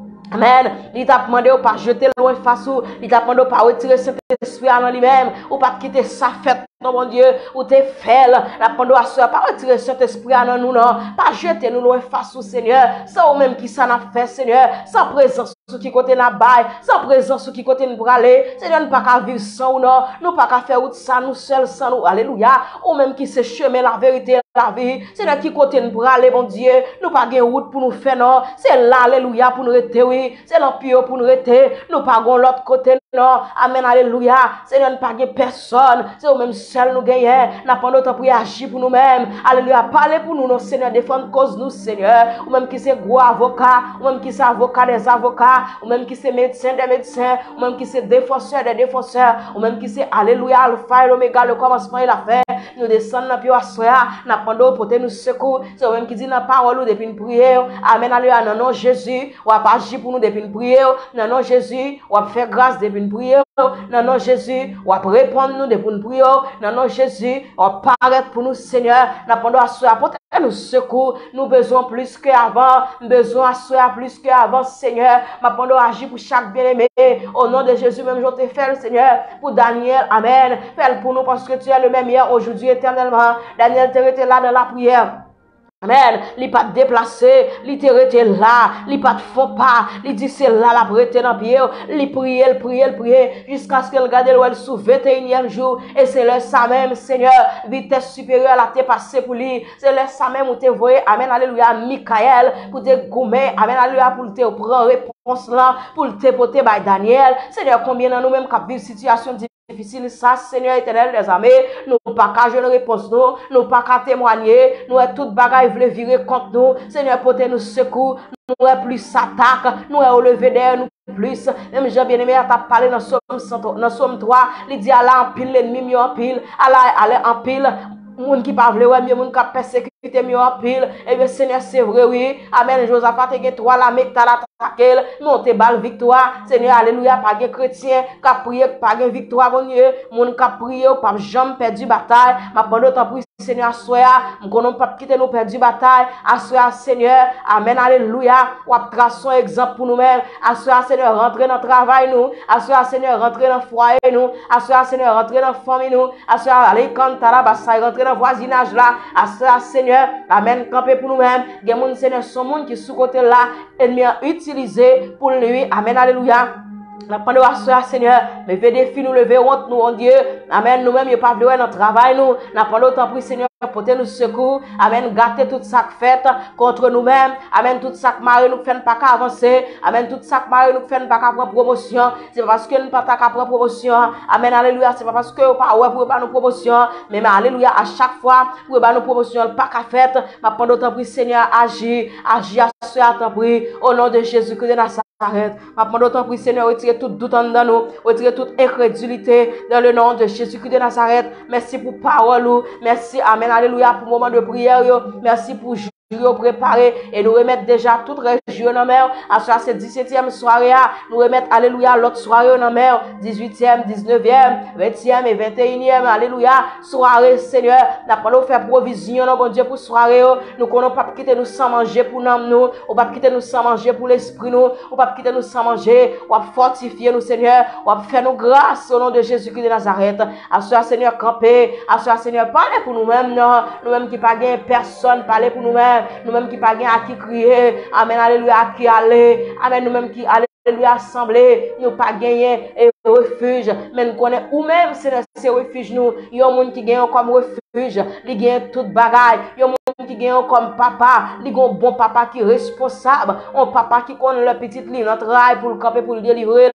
Amen. Il t'a demandé ou pas jeter loin face ou, il t'a demandé ou pas retirer cet esprit en lui-même, ou pas quitter sa fête. Non, mon Dieu, ou te fait la pendant à soi, pas retirer cet esprit en nous, non, pas jeter nous loin face au Seigneur, sans ou même qui ça n'a fait, Seigneur, sans présence sur qui côté n'a bail, sans présence sur qui côté nous pour aller, Seigneur, nous pas qu'à vivre sans ou non, nous pas qu'à faire route ça, nous seuls sans nous, alléluia, ou même qui se chemin la vérité, la vie, Seigneur, qui côté nous pour aller, mon Dieu, nous pas gain route pour nous faire, non, c'est là, alléluia, pour nous rester, oui, c'est l'empire pour nous rester, nous pas gon l'autre côté, non, amen, alléluia, Seigneur, nous pas gain personne, c'est au même seul nous gagnons, n'a pas notre pour agir pour nous-mêmes. Alléluia, parlez pour nous, nos Seigneur, défendre cause nous, Seigneur. Ou même qui c'est gros avocat, ou même qui c'est avocat des avocats, ou même qui c'est médecin des médecins, ou même qui c'est défenseur des défenseurs, ou même qui c'est alléluia, alpha et l'oméga, le commencement et la fin. Nous descendons dans pied à soir, n'a pas d'eau pour nous secours. C'est ou même qui dit dans la parole depuis une prière. Amen, alléluia, non, non, Jésus, ou à agir pour nous depuis une prière. Non, non, Jésus, ou à faire grâce depuis une prière. Non, non, Jésus, ou à répondre nous depuis une prière. Non, non, Jésus, on paraît pour nous, Seigneur, nous pendant à apporter nous secours, nous besoin plus qu'avant, besoin à plus qu'avant, Seigneur, nous pendant à agir pour chaque bien-aimé, au nom de Jésus, même je te fais, Seigneur, pour Daniel, amen, fais pour nous parce que tu es le même hier, aujourd'hui, éternellement, Daniel, tu étais là dans la prière. Amen. Li pas déplacé, li te rete là, li pas font pas, li dit c'est là la prêter dans pied, li prier, le prier, le prier jusqu'à ce qu'elle garde le sous vingt et unième jour et c'est là ça même Seigneur, vitesse supérieure la te passé pour lui, c'est là ça même où te voyé, amen, alléluia, Michael pour te gommer, amen, alléluia, pour te prendre réponse là, pour te porter by Daniel. Seigneur, combien dans nous même qui vivent situation difficile, ça, Seigneur éternel des armées, nous pas qu'à jouer une réponse, nous, nous pas qu'à témoigner, nous est toute bagaille voulait virer contre nous, Seigneur, portez nous secours, nous est plus s'attaque, nous est au lever d'air, nous plus, même Jean bien-aimé a parlé dans Somme trois, il dit, allez en pile, l'ennemi mieux en pile, allez en pile, moun qui pas vle ouais mieux moun qui persécuter mieux en pile et bien Seigneur c'est vrai oui amen Josaphat te gen trois la mec t'a l'attaqué monter balle victoire Seigneur alléluia pas gen chrétien qui prier pas gen victoire bon Dieu moun qui prier pas jamais perdu bataille m'a pendant temps pour Seigneur soya m'konon pas quitter nous perdu bataille assoya Seigneur amen alléluia ou traçons exemple pour nous-mêmes assoya Seigneur rentrer dans travail nous assoya Seigneur rentrer dans foyer nous assoya Seigneur rentrer dans famille nous assoya aller quand tara basay rentrer dans voisinage là assoya Seigneur amen camper pour nous-mêmes gen moun Seigneur son monde qui sous côté là ennemi a utilisé pour lui amen alléluia. Nous pendant à soir Seigneur, mais veut défi nous lever honte nous en Dieu. Amen. Nous-mêmes, il pas vouloir notre travail nous. Nous pendant temps pour Seigneur porter nous secours. Amen. Gâter toute ça fait contre nous-mêmes. Amen. Tout ça que Marie nous fait pas qu'à avancer. Amen. Tout ça que Marie nous fait pas qu'à prendre promotion. C'est parce que nous pas qu'à prendre promotion. Amen. Alléluia. C'est pas parce que pas ouais pour pas nous promotion. Mais alléluia à chaque fois pour pas nous promotion pas qu'à faire. Mais pendant temps pour Seigneur agir, agir à soir temps pour au nom de Jésus-Christ de Nazareth. Arrête. Maintenant, autant pour Seigneur, retire tout doute en nous, retire toute incrédulité dans le nom de Jésus-Christ de Nazareth. Merci pour parole, merci, amen, alléluia, pour moment de prière, merci pour préparer et nous remettre déjà toute région en mer à ce cette dix-septième soirée nous remettre alléluia l'autre soirée en mer dix-huitième dix-neuvième vingtième et vingt et unième alléluia soirée Seigneur n'a pas nous faire provision non bon Dieu pour soirée nous connaissons pas quitter nous sans manger pour nous ou pas quitter nous sans manger pour l'esprit nous ou pas quitter nous sans manger ou fortifier nous Seigneur ou faire nous grâce au nom de Jésus-Christ de Nazareth à ce Seigneur camper à ce Seigneur parler pour nous-mêmes non nous-mêmes qui pas gain personne parler pour nous-mêmes nous-mêmes qui pas gain à qui crier amen alléluia à qui aller amen nous-mêmes qui alléluia assembler nous pas gagner et refuge mais nous connaît ou même c'est ces refuge nous yon monde qui gagne comme refuge li gagne toute bagaille yon monde qui gagne comme papa li gon bon papa qui responsable un papa qui connaît le petit li notre rail pour le camper pour le délivrer.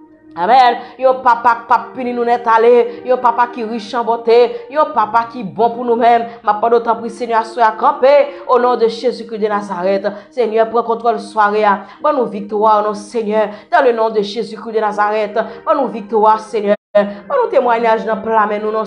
Amen. Yo papa pas puni nous net aller, yo papa qui riche en beauté, yo papa qui bon pour nous-mêmes. Ma pas d'autant pris Seigneur soit camper au nom de Jésus-Christ de Nazareth. Seigneur prends contrôle soirée. Bonne nous victoire non Seigneur dans le nom de Jésus-Christ de Nazareth. Bonne nous victoire Seigneur. Bonne nous témoignage dans plein mais nous non Seigneur.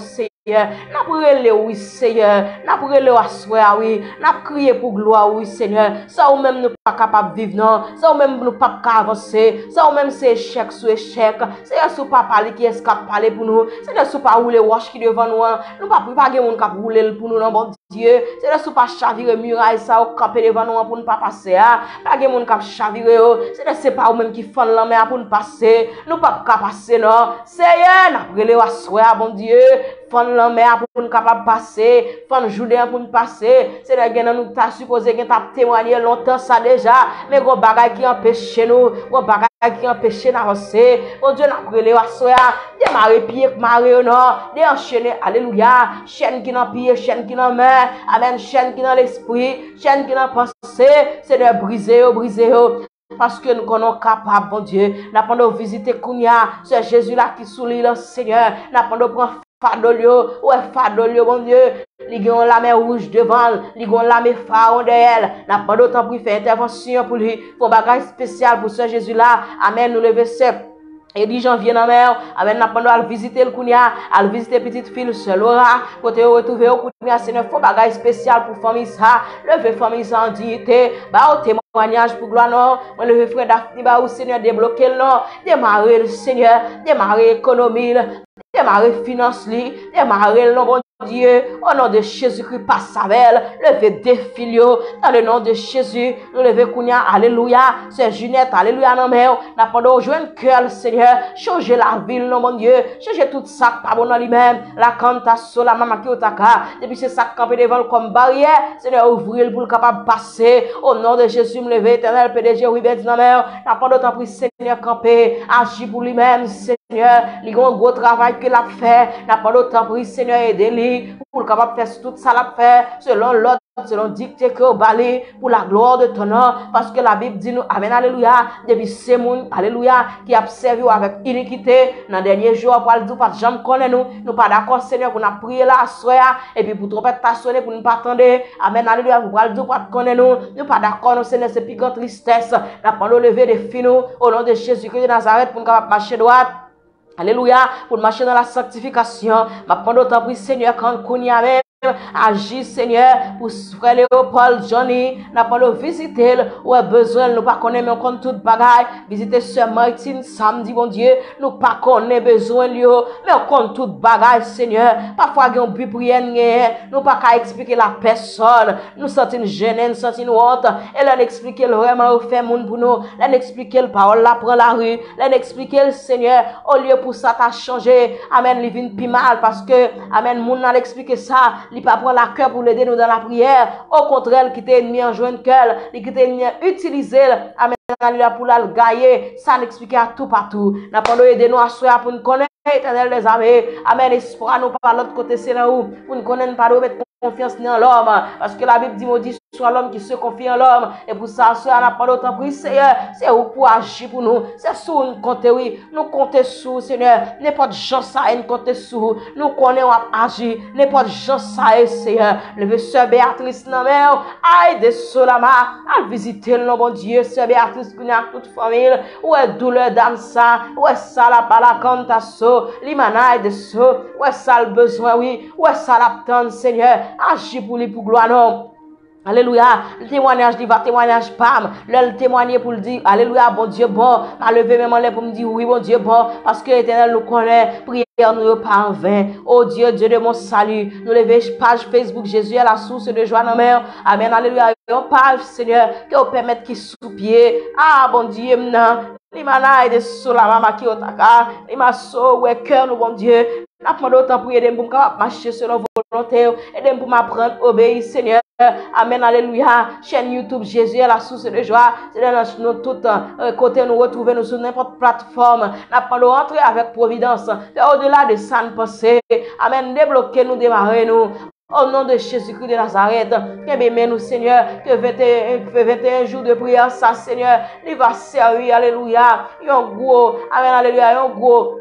Seigneur. N'a brûlé, oui, Seigneur. N'a brûlé, oui. N'a crié pour gloire, oui, Seigneur. Ça ou même nous pas capable de vivre, non. Ça ou même nous pas capable avancer. Ça ou même c'est échec sur échec. Seigneur, si pas parler qui est capable parler pour nous. Seigneur, si pas rouler wash qui devant nous. Nous pas pas de monde qui rouler pour nous, non, bon Dieu. Seigneur, si pas chavirer muraille, ça ou camper devant nous pour nous pas passer. Pas de monde qui chavirer. Seigneur, c'est pas ou même qui font la main pour nous passer. Nous pas capable passer, non. Seigneur, n'a brûlé, bon Dieu. Fon la mer pour nous capable passer, fon journée pour nous passer. C'est là que nous t'a supposé que t'a témoigné longtemps ça déjà, mais gros bagay qui empêche nous, gros bagay qui empêche d'avancer. Bon Dieu n'a brûlé wa soya, démarrer pied maré non, déenchaîner alléluia, chaîne qui dans pied, chaîne qui dans main, amen, chaîne qui dans l'esprit, chaîne qui dans pensée, c'est de briser, briser. Parce que nous sommes capables, bon Dieu, n'a pas de visiter Kounia, c'est Jésus là qui sourit le Seigneur, n'a pas de prendre Fadolio, ouais, Fadolio, mon Dieu, ils ont la main rouge devant, ils ont la main phare derrière, n'a pas d'autre pour faire intervention pour lui, pour bagage spécial pour ce Jésus là, amen, nous le verset. Et dit janvier dans mer, amen, n'a pas à visiter le Kounia, à visiter petite fille seule Laura, côté retrouver au Kounia, c'est un faux bagage spécial pour famille ça, lever famille ça en dignité, bah au témoignage pour gloire non, moi le frère Daphne, bah au Seigneur débloquer le nom, démarrer le Seigneur, démarrer l'économie, démarrer finance li, démarrer le nom bon Dieu, au nom de Jésus-Christ, passe avec levez des filio, dans le nom de Jésus, nous levez Kounia, alléluia, c'est Junette, alléluia, non mais, n'a pas de joindre cœur, Seigneur, changer la ville, non mon Dieu, changer tout ça, pas bon dans lui-même, la cantation, la maman qui otaka, depuis c'est ça campé devant comme barrière, Seigneur, ouvrir pour le capable passer, au nom de Jésus, me lever, éternel, P D G, oui, ben, non mais, n'a pas de temps pour Seigneur camper, agir pour lui-même, Seigneur, il y a un gros travail qu'il a fait, n'a pas de temps pour Seigneur, aider lui, pour le capable de faire tout ça l'a fait selon l'ordre, selon dicté que au balai pour la gloire de ton nom, parce que la Bible dit nous, amen, alléluia, depuis ces monde, alléluia, qui a servi avec iniquité, dans les derniers jours, pour le dire, pas de jamais connaître nous, nous pas d'accord, Seigneur, pour nous prier là, soir, et puis pour trompette ta sonner, pour nous pas attendre, amen, alléluia, pour le dire, pas de connaître nous, nous pas d'accord, nous, Seigneur, c'est piquant tristesse, n'a pas nous lever des finaux, au nom de Jésus-Christ de Nazareth, pour nous capable marcher droite. Alléluia, pour marcher dans la sanctification. Ma pendant temps pour Seigneur quand Kounia même agis Seigneur pour frère Léopold Johnny n'a pas le visiter ou a besoin nous pas connaître mais compte toute bagaille visiter sœur Martine samedi bon Dieu nous pas connaître besoin lui mais on compte toute bagaille Seigneur parfois il y a un but prière nous pas qu'à expliquer la personne nous sentons gênés nous sentons honte et là expliquer vraiment au fait monde pour nous là expliquer le parole là prend la rue là expliquer le Seigneur au lieu pour ça t'a changé amen il vient plus mal parce que amen moun n'a expliquer ça il pas prendre la cœur pour l'aider nous dans la prière au contraire qui était ennemi en joindre cœur il qui était ennemi utiliser amen pour la gagner ça n'explique à tout partout n'a pas aider nous à soir pour nous connaître éternel des armées amen espoir nous par l'autre côté c'est là où pour nous connaître pas mettre confiance dans l'homme parce que la Bible dit maudit soit l'homme qui se confie en l'homme et pour ça ça n'a pas d'autant pour Seigneur c'est où pour agir pour nous c'est sur nous compter oui nous compter sur Seigneur n'importe gens ça nous compter sur nous connaissons à agir n'importe gens ça Seigneur le sœur Béatrice non mais aïe de Solama à visiter le bon Dieu sœur Béatrice qui a toute famille où est douleur d'âme ça où est ça la bala cantasso l'imanaï de so où est ça le besoin oui où est ça l'attente Seigneur agis pour lui pour gloire non. Alléluia, le témoignage dit va témoignage pam, le témoigner pour le dire alléluia bon Dieu bon, m'a levé même en l'air pour me dire oui bon Dieu bon parce que l'Éternel nous connaît, prière nous pas en vain. Oh Dieu, Dieu de mon salut, nous lever page Facebook Jésus est la source de joie dans mer. Amen. Alléluia. Page Seigneur que vous permettre qu'il sous-pied. Ah bon Dieu maintenant, les manaïs de sola mama qui otaka, les masso ouais cœur nous bon Dieu. N'a pas d'autant pour aider pour marcher selon volonté, aider pour m'apprendre obéir Seigneur. Amen, alléluia. Chaîne YouTube Jésus est la source de joie. C'est dans nous tout euh, côté nous retrouver nous sur n'importe plateforme. N'a pas de rentrer avec providence. Au-delà de ça nous penser. Amen, débloquer nous, démarrer nous. Au nom de Jésus-Christ de Nazareth, que bénisse nous Seigneur, que vingt et un, vingt et un jours de prière, ça Seigneur, il va servir, alléluia. Il y a un gros, amen, alléluia, il y a un gros.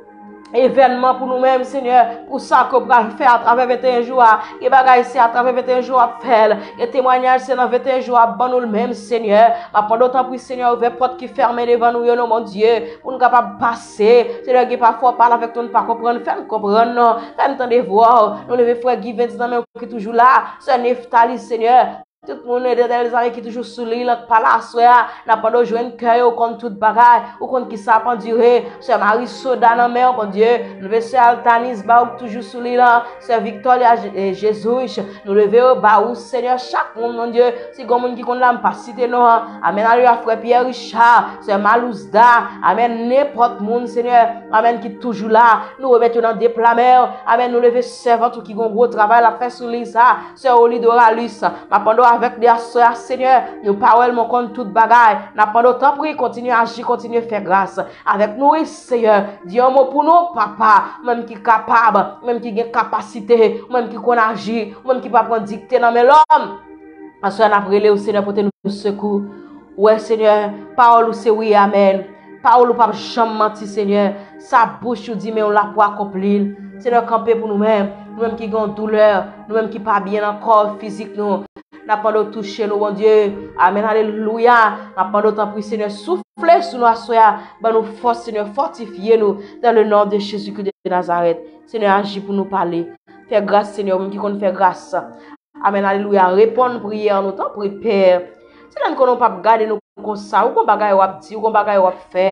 événement pour nous-mêmes, Seigneur, pour ça qu'on va faire à travers vingt et un jours, et bagaille c'est à travers vingt et un jours à faire, et témoignage c'est dans vingt et un jours à bon nous le même, Seigneur. Pendant temps pour Seigneur, ouvert porte qui ferme devant nous, non, mon Dieu, pour nous capables passer, Seigneur, qui parfois parle avec nous, ne pas comprendre, faire nous comprendre, non, faire nous tendre voir, nous lever frère Guy vingt dans même qui toujours là, c'est Neftali, Seigneur. Tout le monde est dans les années qui toujours sous l'île, par la soya, n'a pas de joindre cœur, au compte toute bagaille, au compte qui ça pas durer. C'est Marie Soda dans mer, mon Dieu. Nous lever Altanis, Baou, toujours sous l'île, c'est Victoria Jésus. Nous lever Baou, Seigneur, chaque monde, mon Dieu. Si comme monde qui compte là, pas citer non. Amen, alléluia, frère Pierre Richard, c'est Malouzda. Amen, n'importe monde, Seigneur. Amen, qui toujours là. Nous remettons dans des plameurs. Amen, nous lever servant qui ont gros travail à faire sur l'île, ça. C'est Olidoralus. Ma pendant avec des soeurs, Seigneur, nous parlons mon compte toute bagaille. N'a pas d'autant pris, continue à agir, continue à faire grâce. Avec nous, Seigneur, dis un mot pour nous, papa, même qui est capable, même qui a capacité, même qui connaît agir, même qui ne peut pas dicter dans mes l'homme. Parce qu'on a prié au Seigneur pour te nous secours. Ouais, Seigneur, parole c'est oui, amen. Parole ou pas jamais menti, Seigneur. Sa bouche nous dit, mais on l'a pour accomplir. Seigneur, camper pour nous-mêmes, nous-mêmes qui avons douleur, nous-mêmes qui pas bien encore physique, nous. N'a pas de toucher nous, mon Dieu. Amen, alléluia. N'a pas de temps pour Seigneur. Soufflez sur nous, soya. Ben nous force, Seigneur, fortifiez nous dans le nom de Jésus-Christ de Nazareth. Seigneur, agis pour nous parler. Fais grâce, Seigneur, même qui compte faire grâce. Amen, alléluia. Répondre prière, nous t'en prie, Père. Seigneur, nous ne pas garder nous comme ça. Ou qu'on bagaille ou dit, ou qu'on bagaille ou faire.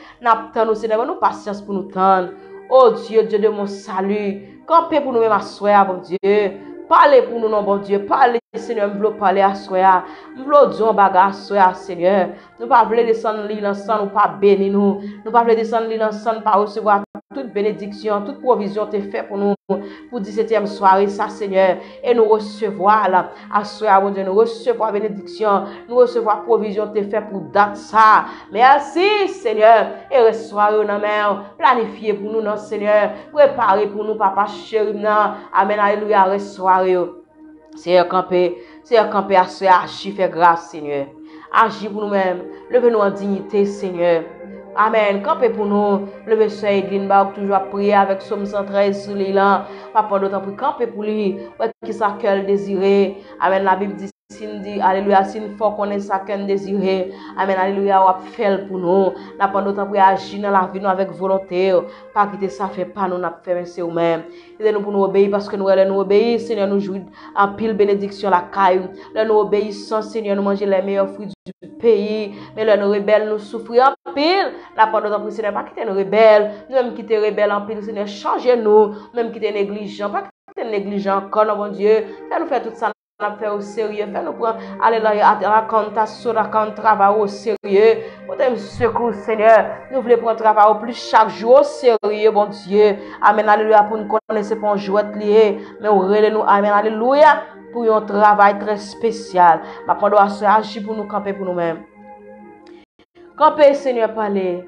N'a nous, Seigneur, nous patience pour nous tendre. Oh Dieu, Dieu de mon salut. Campez pour nous même asseoir, mon Dieu. Parlez pour nous, non, bon Dieu. Parlez, Seigneur. Nous voulons parler à soi. Nous voulons dire bagarre à soi, Seigneur. Nous ne voulons pas descendre l'île ensemble, nous pas bénir nous. Nous ne voulons pas descendre l'île ensemble, pas recevoir toute bénédiction, toute provision t'est faite pour nous, pour dix-septième soirée, ça, Seigneur. Et nous recevoir là, à soi, bon Dieu, nous recevoir bénédiction, nous recevoir provision t'est faite pour date ça. Merci, Seigneur. Et recevoir dans mer, planifier pour nous, non, Seigneur. Préparer pour nous, papa chéri, non. Amen, alléluia, recevoir. Seigneur, camper, Seigneur, camper à soi, agis, fait grâce, Seigneur. Agis pour nous-mêmes, levez-nous en dignité, Seigneur. Amen. Campez pour nous. Levez sur Edline Bark, toujours à prier avec Somme cent treize sur l'élan. Papa, d'autant pour camper pour lui. Ouais, qui sa cœur désiré. Amen. La Bible dit, dit, alléluia, si nous faut connaître sa cœur désiré. Amen. Alléluia, on va faire pour nous. N'a pas d'autant pour agir dans la vie, nous avec volonté. Pas quitter ça, fait pas, nous n'a fait c'est nous-mêmes. Et nous pour nous obéir, parce que nous, nous obéir, Seigneur, nous jouons en pile bénédiction la caille. Là, nous obéissons, Seigneur, nous manger les meilleurs fruits du pays. Mais là, nous rebelles, nous souffrir en pile. La part de notre Seigneur, pas quitter nous rebelles. Nous même quitter rebelles en pile, Seigneur, changez-nous. Même quitter négligents, pas quitter négligents encore, non, mon Dieu. Fais-nous faire tout ça. Faire au sérieux, fais-nous prendre, allez là, à la sur la travail au sérieux. Pour te secours, Seigneur. Nous voulons prendre travail au plus chaque jour au sérieux, bon Dieu. Amen, alléluia, pour nous connaître, pour nous jouer lié. Mais on relève nous, amen, alléluia, pour un travail très spécial. Ma pendant à se agir pour nous camper pour nous-mêmes. Camper, Seigneur, parler.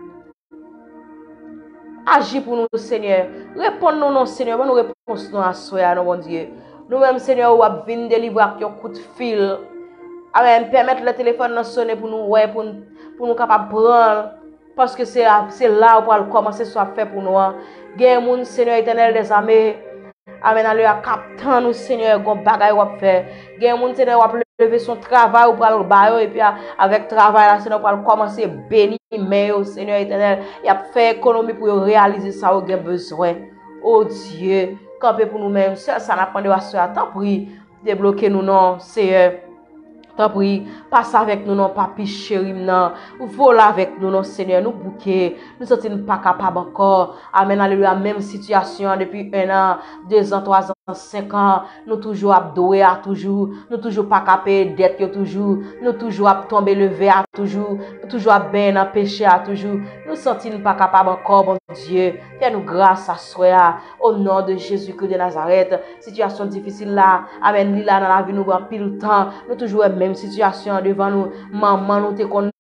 Agis pour nous, Seigneur. Réponds-nous, non, Seigneur. Nous réponds-nous à soi, non, bon Dieu. Nous-mêmes, Seigneur, nous avons venir délivrer avec un coup de fil. Amen. Permettre le téléphone de sonner pour nous, ouais, pour, pour nous capables de prendre. Parce que c'est là où on va commencer à faire pour nous. Gagne mon Seigneur éternel des armées. Amen. Alléluia. Captain, nous, Seigneur, qu'on bagaille à faire. Gagne mon Seigneur, on va lever son travail ou pour le bail. Et puis, avec travail, là, Seigneur, on va commencer à bénir, mais au Seigneur éternel. Il a fait économie pour réaliser ça où on a besoin. Oh Dieu. Camper pour nous-mêmes, ça n'a pas de à tant pris, débloquer nous non, Seigneur. Tant pis, passe avec nous non, papi chéri, non. Vola avec nous non, Seigneur, nous bouquer. Nous sommes pas capables encore. Amen, alléluia, même situation depuis un an, deux ans, trois ans, cinq ans. Nous toujours abdoué à toujours. Nous toujours pas capables d'être toujours. Nous toujours à tomber levé à toujours. Nous toujours à bien à péché à toujours. Nous sommes pas capables encore, bon Dieu. Fais-nous grâce à soi. Au nom de Jésus-Christ de Nazareth. Situation difficile là. Amen, là dans la vie, nous avons pile temps. Nous toujours même situation devant nous. Maman, nous te connaissons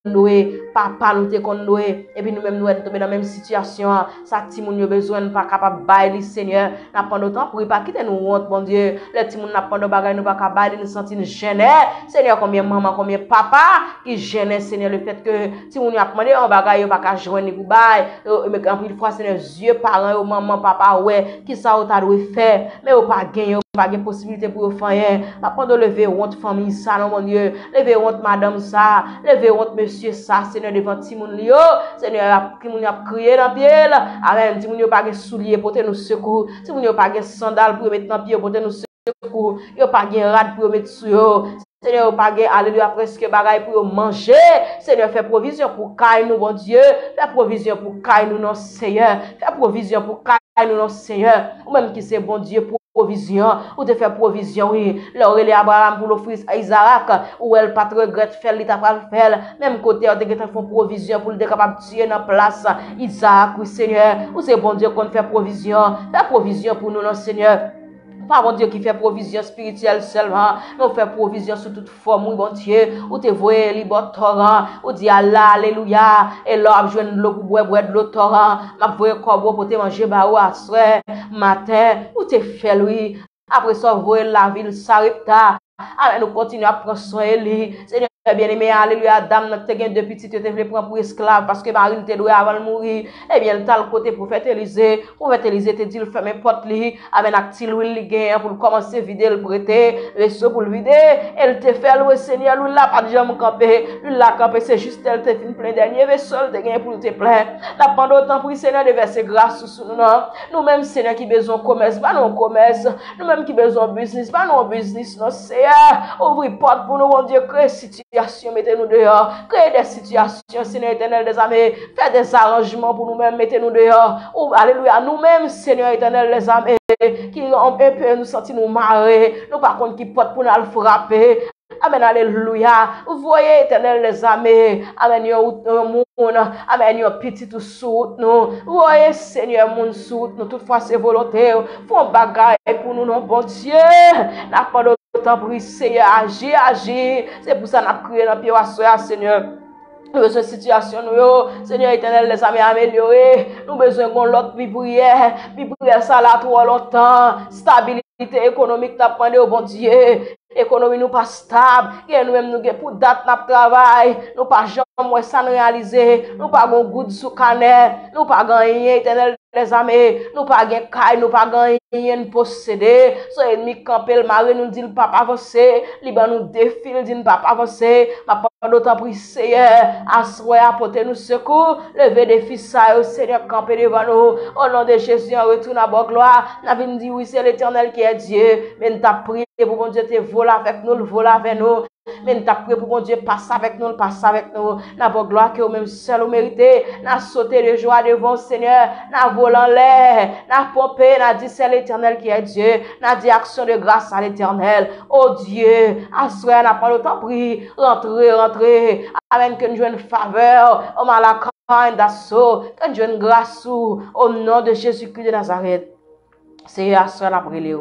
doué, papa nous te kon doué, et puis nous-mêmes nous sommes tombés dans la même situation, ça ti moun yo besoin pas capable bailler Seigneur, n'a pas temps pour pas quitter nous honte mon Dieu, les ti moun n'a pas de bagay nous pas capable bailler nous sentir gêné. Seigneur, combien maman, combien papa qui gêne Seigneur le fait que ti moun a demandé un bagay yo pas ka joindre pour bailler, mais en plus fois Seigneur Dieu parents maman papa ouais, qui ça ou t'a dû faire, mais ou pas gagner pas de possibilité pour faire pas prendre lever honte famille ça non mon Dieu lever honte madame ça lever honte monsieur ça Seigneur devant ti moun yo Seigneur qui moun a crié dans pied là amen ti moun yo pas de soulier pour te nous secours ti moun yo pas de sandales pour mettre dans pied pour te nous secours yo pas de rad pour mettre sur yo Seigneur pas de alléluia presque bagaille pour manger Seigneur fais provision pour caille nous bon Dieu fais provision pour caille nous non Seigneur fais provision pour caille nous non Seigneur ou même qui c'est bon Dieu pour provision ou te faire provision oui l'aurélie Abraham pour l'offrir à Isaac ou elle pas regrette faire l'état pas faire même côté on te fait provision pour le capable tuer dans place Isaac oui Seigneur ou c'est bon Dieu qu'on fait provision faire provision pour nous non Seigneur pas bon Dieu qui fait provision spirituelle seulement, mais on fait provision sous toute forme, oui, bon Dieu, ou te voyez les bon torrent, ou dit Allah, alléluia, et là, je viens de l'eau pour boire, boire de l'eau torrent, ma voyez corbeau pour te manger, bah, ou à soir, matin, ou te fait, oui, après ça, vous voyez la ville, Sarepta, alors nous continuons à prendre soin de lui, Seigneur. Bien aimé, alléluia, dame, notre te gagne depuis petit, tu te voulais prendre pour esclave parce que Marie te doué avant de mourir. Eh bien, le tal côté prophète Élisée, prophète Élisée te dit, le ferme porte li, avec un petit l'huile li gagne pour commencer à vider, le prêter, le seau pour le vider. Elle te fait louer Seigneur, lui là, pas de jamais camper, lui là camper, c'est juste elle te fin plein dernier vaisseau, te gagne pour te plaindre. La pendant autant pour Seigneur de verser grâce sur nous, non. Nous-mêmes, Seigneur, qui besoin de commerce, pas non commerce. Nous-mêmes qui besoin de business, pas non business, non, Seigneur. Ouvrir porte pour nous, mon Dieu, créer situation. Mettez-nous dehors, créez des situations, Seigneur éternel des armées, faites des arrangements pour nous-mêmes, mettez-nous dehors, ou alléluia, nous-mêmes, Seigneur éternel des armées, qui on peut nous sentir nous marrer, nous par contre qui portent pour nous frapper. Amen, alléluia. Vous voyez, éternel les armées. Amen, yon moun. Amen, yon petit tout soute nous. Vous voyez, Seigneur, moun soute nous. Toutefois, c'est volontaire. Font bagaille pour nous, non, bon Dieu. N'a pas d'autant pour Seigneur, agir, agir. C'est pour ça qu'on a prié dans le pied à Seigneur. Nous avons besoin de situation, nous, Seigneur éternel, les amis améliorés. Nous avons besoin de l'autre vie prière. Vie prière, ça là, trop longtemps. Stabilité économique, t'as demandé au bon Dieu. Économie nous pas stable, et nous même nous pour date n'a travail, nous pas jamais ça nous réaliser, nous pas gon goût sous canne, nous pas gagner éternel les amis, nous pas gagner caille, nous pas gagner nous posséder, so ennemi camper le mari nous dit le papa avancer, liban nous défile dit papa avancer, ma pas d'autant pour Seigneur, assoyer apporter nous secours, lever des fils ça au Seigneur camper devant nous, au nom de Jésus on retourne à bonne gloire, n'a vinn dit oui c'est l'Éternel qui est Dieu, mais nous t'a prié pour mon Dieu te voler avec nous, le voler avec nous. Mais nous t'avons prié pour mon Dieu, passe avec nous, passe avec nous. N'a pas gloire que même seul au mérité. N'a sauté de joie devant le Seigneur. N'a volé en l'air. N'a pompé, n'a dit c'est l'Éternel qui est Dieu. N'a dit action de grâce à l'Éternel. Oh Dieu, assoyez, n'a pas le temps pris. Rentrez, rentrez. Amen, que nous jouons une faveur. Oh ma la campagne d'assaut. Que nous jouons une grâce au nom de Jésus-Christ de Nazareth. Seigneur, assoyez, n'a prié.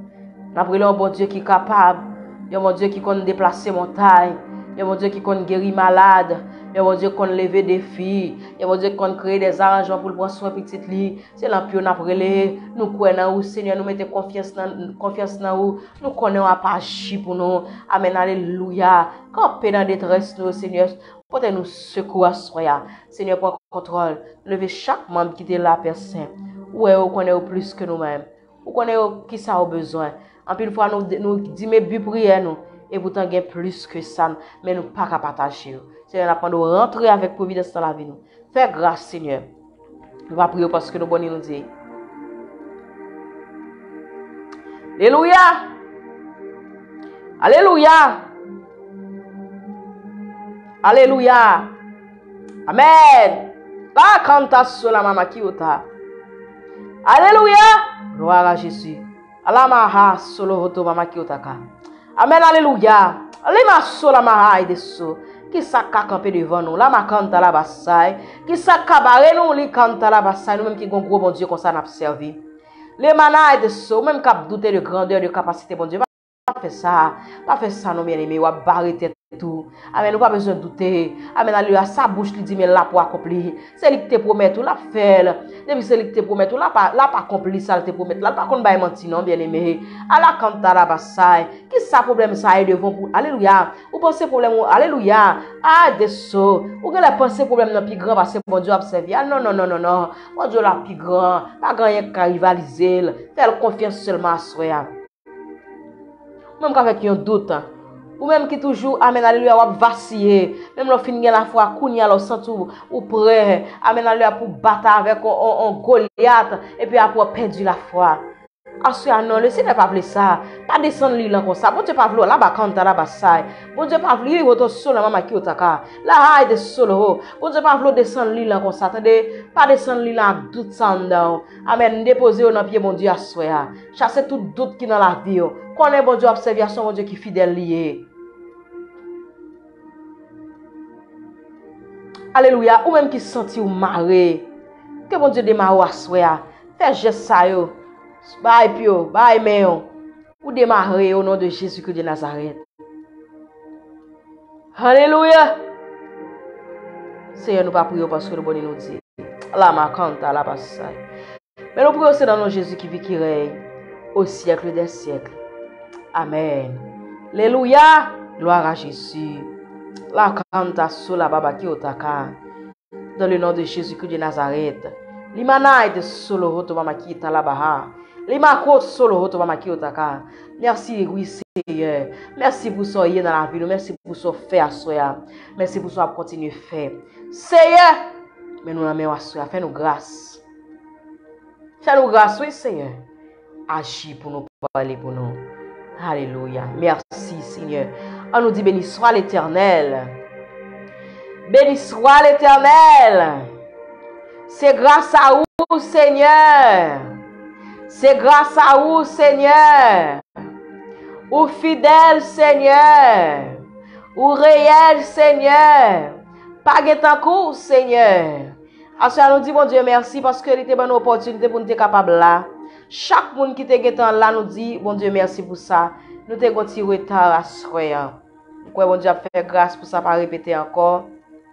N'a prié un bon Dieu qui est capable. Yo mon Dieu qui connaît déplacer montagne, yo mon Dieu qui connaît guérir malade, yo mon Dieu qui connaît lever des filles, yo mon Dieu qui connaît créer des arrangements pour prendre soin petite li. C'est l'empire n'a prélé, nous croyons en vous Seigneur, nous mettons confiance dans confiance dans vous, nous connaissons à pas pour nous. Amen, alléluia. Quand peine dans détresse nous Seigneur, portez-nous secours à soya. Seigneur prend contrôle, levez chaque membre qui est là personne. Ouais, on connaît plus que nous-mêmes. On connaît qui ça a besoin. En plus, fois, nous, nous disons, mais but prière, nous. Et pourtant, il y a plus que ça, mais nous ne pouvons pas partager. Seigneur, nous allons rentrer avec providence dans la vie. Nous. Fais grâce, Seigneur. Nous allons prier parce que nous allons nous dire. Alléluia. Alléluia. Alléluia. Amen. Pas quand tu as sur la maman qui est. Alléluia. Gloire à Jésus. Alamaha solo hoto mama kiotaka. Amen, alléluia. Alema sola maha et so. Qui saka camper devant nous. La ma kanta la basai. Qui saka barre nous li kanta la basai. Nous même qui gon gros bon Dieu comme ça n'a servi. Les mana et so. Même cap douter de grandeur de capacité bon Dieu. pas faire ça. Pas faire ça, non, bien aimé. Ou barrer tête tout. Amen, nous pas besoin de douter. Amen, alléluia. Sa bouche lui dit, mais là pour accomplir. C'est lui qui te promet tout, la fait. Depuis c'est lui qui te promet tout, là pas, là pas accompli ça, te promet. Là pas qu'on va mentir, non, bien aimé. À la cantara bassai. Qui ça problème ça est devant pour. Alléluia. Ou pensez problème, alléluia. Ah, des sauts. Ou que la pensée problème non plus grand parce que bon Dieu observe. Ah, non, non, non, non, non. Bon Dieu la plus grand. Pas grand rien qu'à rivaliser. Fais confiance seulement à soi. Même qu'avec un doute. Ou même qui toujours, amen, alléluia, ou vaciller. Même le fin de la foi, kounya, le sent ou prêt, amen, alléluia, pour battre avec un Goliath, et puis après perdu la foi. Assoya non, le Seigneur pas voulu ça. Pas descendre l'île comme ça. Bon Dieu pas voulu là bas kanta là bas ça. Bon Dieu pas voulu votre solo maman qui otaka. Là haide solo. Bon Dieu pas voulu descendre l'île comme ça. Attendez, pas descendre l'île avec doute sans doute. Amen, déposer dans pied bon Dieu assoya. Chasser tout doute qui dans la vie. Connaît bon Dieu observation bon Dieu qui fidèle lié. Alléluia, ou même qui senti ou maré. Que bon Dieu démarre assoya. Fais geste ça yo. Bye pio, bye meyo. Ou démarrer au nom de Jésus-Christ de Nazareth. Alléluia. Seigneur, nous pas prier parce que le bon nous dit. La ma canta la passaille. Mais nous prions aussi dans le nom de Jésus qui vit qui règne au siècle des siècles. Amen. Alléluia. Gloire à Jésus. La canta sous la baba qui otaka. Dans le nom de Jésus-Christ de Nazareth. Limanaï de solo roto mama qui talabaha. Limako solo roto mama qui otaka. Merci, oui, Seigneur. Merci pour ce dans la vie. Merci pour ce fait à soi. Merci pour ce qu'on continue à faire. Seigneur, mais nous n'avons pas fais-nous grâce. Fais-nous grâce, oui, Seigneur. Agis pour nous, parler pour nous. Alléluia. Merci, Seigneur. On nous dit béni soit l'Éternel. Béni soit l'Éternel. C'est grâce à vous, Seigneur. C'est grâce à vous, Seigneur. Ou fidèle, Seigneur. Ou réel, Seigneur. Pas en cours, Seigneur. Ensuite, nous dit, bon Dieu, merci parce que c'était une bonne opportunité pour nous être capables là. Chaque monde qui était là nous dit, bon Dieu, merci pour ça. Nous te un petit retard à soi. Bon Dieu a fait grâce pour ça, pas répéter encore.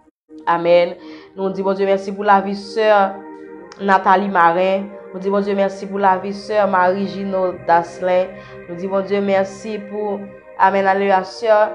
Amen. Nous disons, bon Dieu, merci pour la vie, sœur Nathalie Marin. Nous disons, bon Dieu, merci pour la vie, sœur Marie-Gino Daslin. Nous disons, bon Dieu, merci pour, amen, alléluia, sœur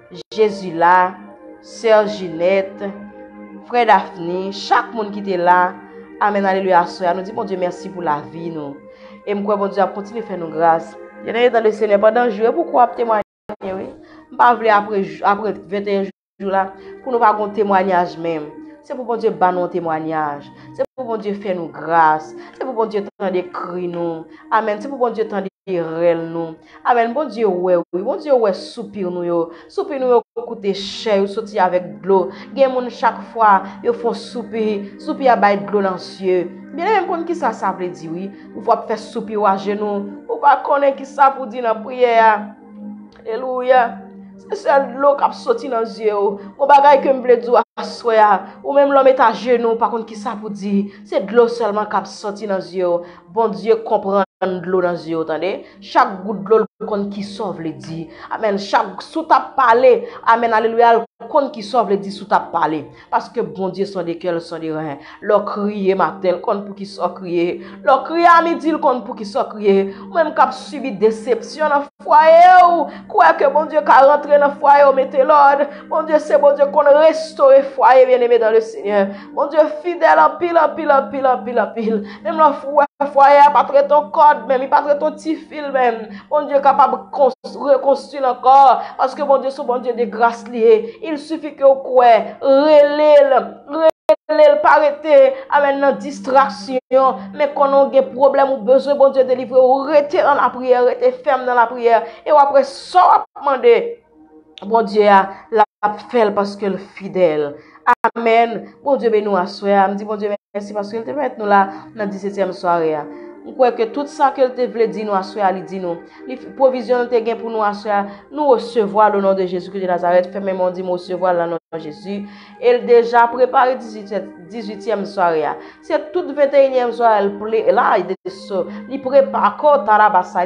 Jésus là, sœur Ginette, frère Daphne, chaque monde qui était là. Amen, alléluia, sœur. Nous disons, bon Dieu, merci pour la vie, nous. Et moi, bon Dieu, a continué à faire nos grâces. Il y en a dans le Seigneur pendant le jour. Pourquoi témoigner? Oui. Je ne pas après, après vingt et un jours là, pour nous pas un témoignage même. C'est pour bon Dieu ban nos témoignages. C'est pour bon Dieu faire nous grâce. C'est pour bon Dieu tendre cri nous. Amen. C'est pour bon Dieu tendre réel nous. Amen. Bon Dieu ouais oui. Bon Dieu ouais soupir nous yo. Soupir nous yo coûter cher, yo sorti avec de l'eau. Gen moun chaque fois yo font soupir, soupir à bail de l'eau dans cieux. Bien même pour qui ça ça veut dire oui. Ou faut faire soupir à genoux. Ou pas connaître qui ça pour dire dans prière. Alléluia. C'est de l'eau qui a sorti dans les yeux. Mon bagage que je veux dire à soi. Ou même l'homme est à genoux. Par contre, qui ça pour dire? C'est de l'eau seulement qui a sorti dans les yeux. Bon Dieu comprend de l'eau dans les yeux. Attendez? Chaque goutte de l'eau qui sauve le dit. Amen. Chaque sous ta parlé. Amen. Alléluia. Kon qui sauve le dit sous ta parlé. Parce que bon Dieu sont des cœurs, sont des reins. Leur crier matin, kon pour qui soit crier. Leur crier à midi, kon pour qui soit crier. Ou même cap subi déception dans le foyer. Ou quoi que bon Dieu qui rentré dans le foyer, ou mettez l'ordre. Bon Dieu, c'est bon Dieu qu'on restaure le foyer bien aimé dans le Seigneur. Bon Dieu fidèle en pile, en pile, en pile, en pile, en pile. Même le foyer, pas très ton code, même, il pas très ton petit fil même. Bon Dieu capable de reconstruire encore. Parce que bon Dieu, c'est bon Dieu de grâce liée. Il suffit que vous croyez, relève, relève, pas arrêter, avec une distraction, mais quand on a des problèmes ou besoin, bon Dieu délivrer, ou rester dans la prière, rester ferme dans la prière, et après ça, demander, bon Dieu, la fait parce que le fidèle. Amen. Bon Dieu, bénis nous à soi. Je dis, bon Dieu, merci parce qu'il te met nous là, dans la dix-septième soirée. Nous croyons que tout ça qu'elle te voulait dire nous à soi, elle dit nous. Les provisions te gain pour nous à soi, nous recevoir le nom de Jésus-Christ de Nazareth. Fait même on dit recevoir le nom de Jésus. Elle déjà préparé dix-huitième soirée. C'est toute vingt et unième soirée, elle là, il est ça. Il prépare encore Tarabasa, il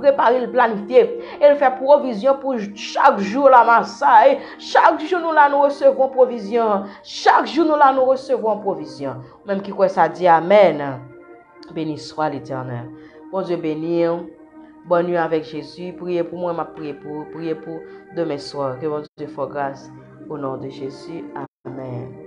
préparé, il planifié. Il fait provision pour chaque jour la massaille. Chaque jour nous là nous recevons provision. Chaque jour nous là nous recevons provision. Même qui quoi ça dit amen. Béni soit l'Éternel. Bon Dieu béni. Bonne nuit avec Jésus. Priez pour moi, ma prière pour, priez pour demain soir. Que bon Dieu fasse grâce au nom de Jésus. Amen.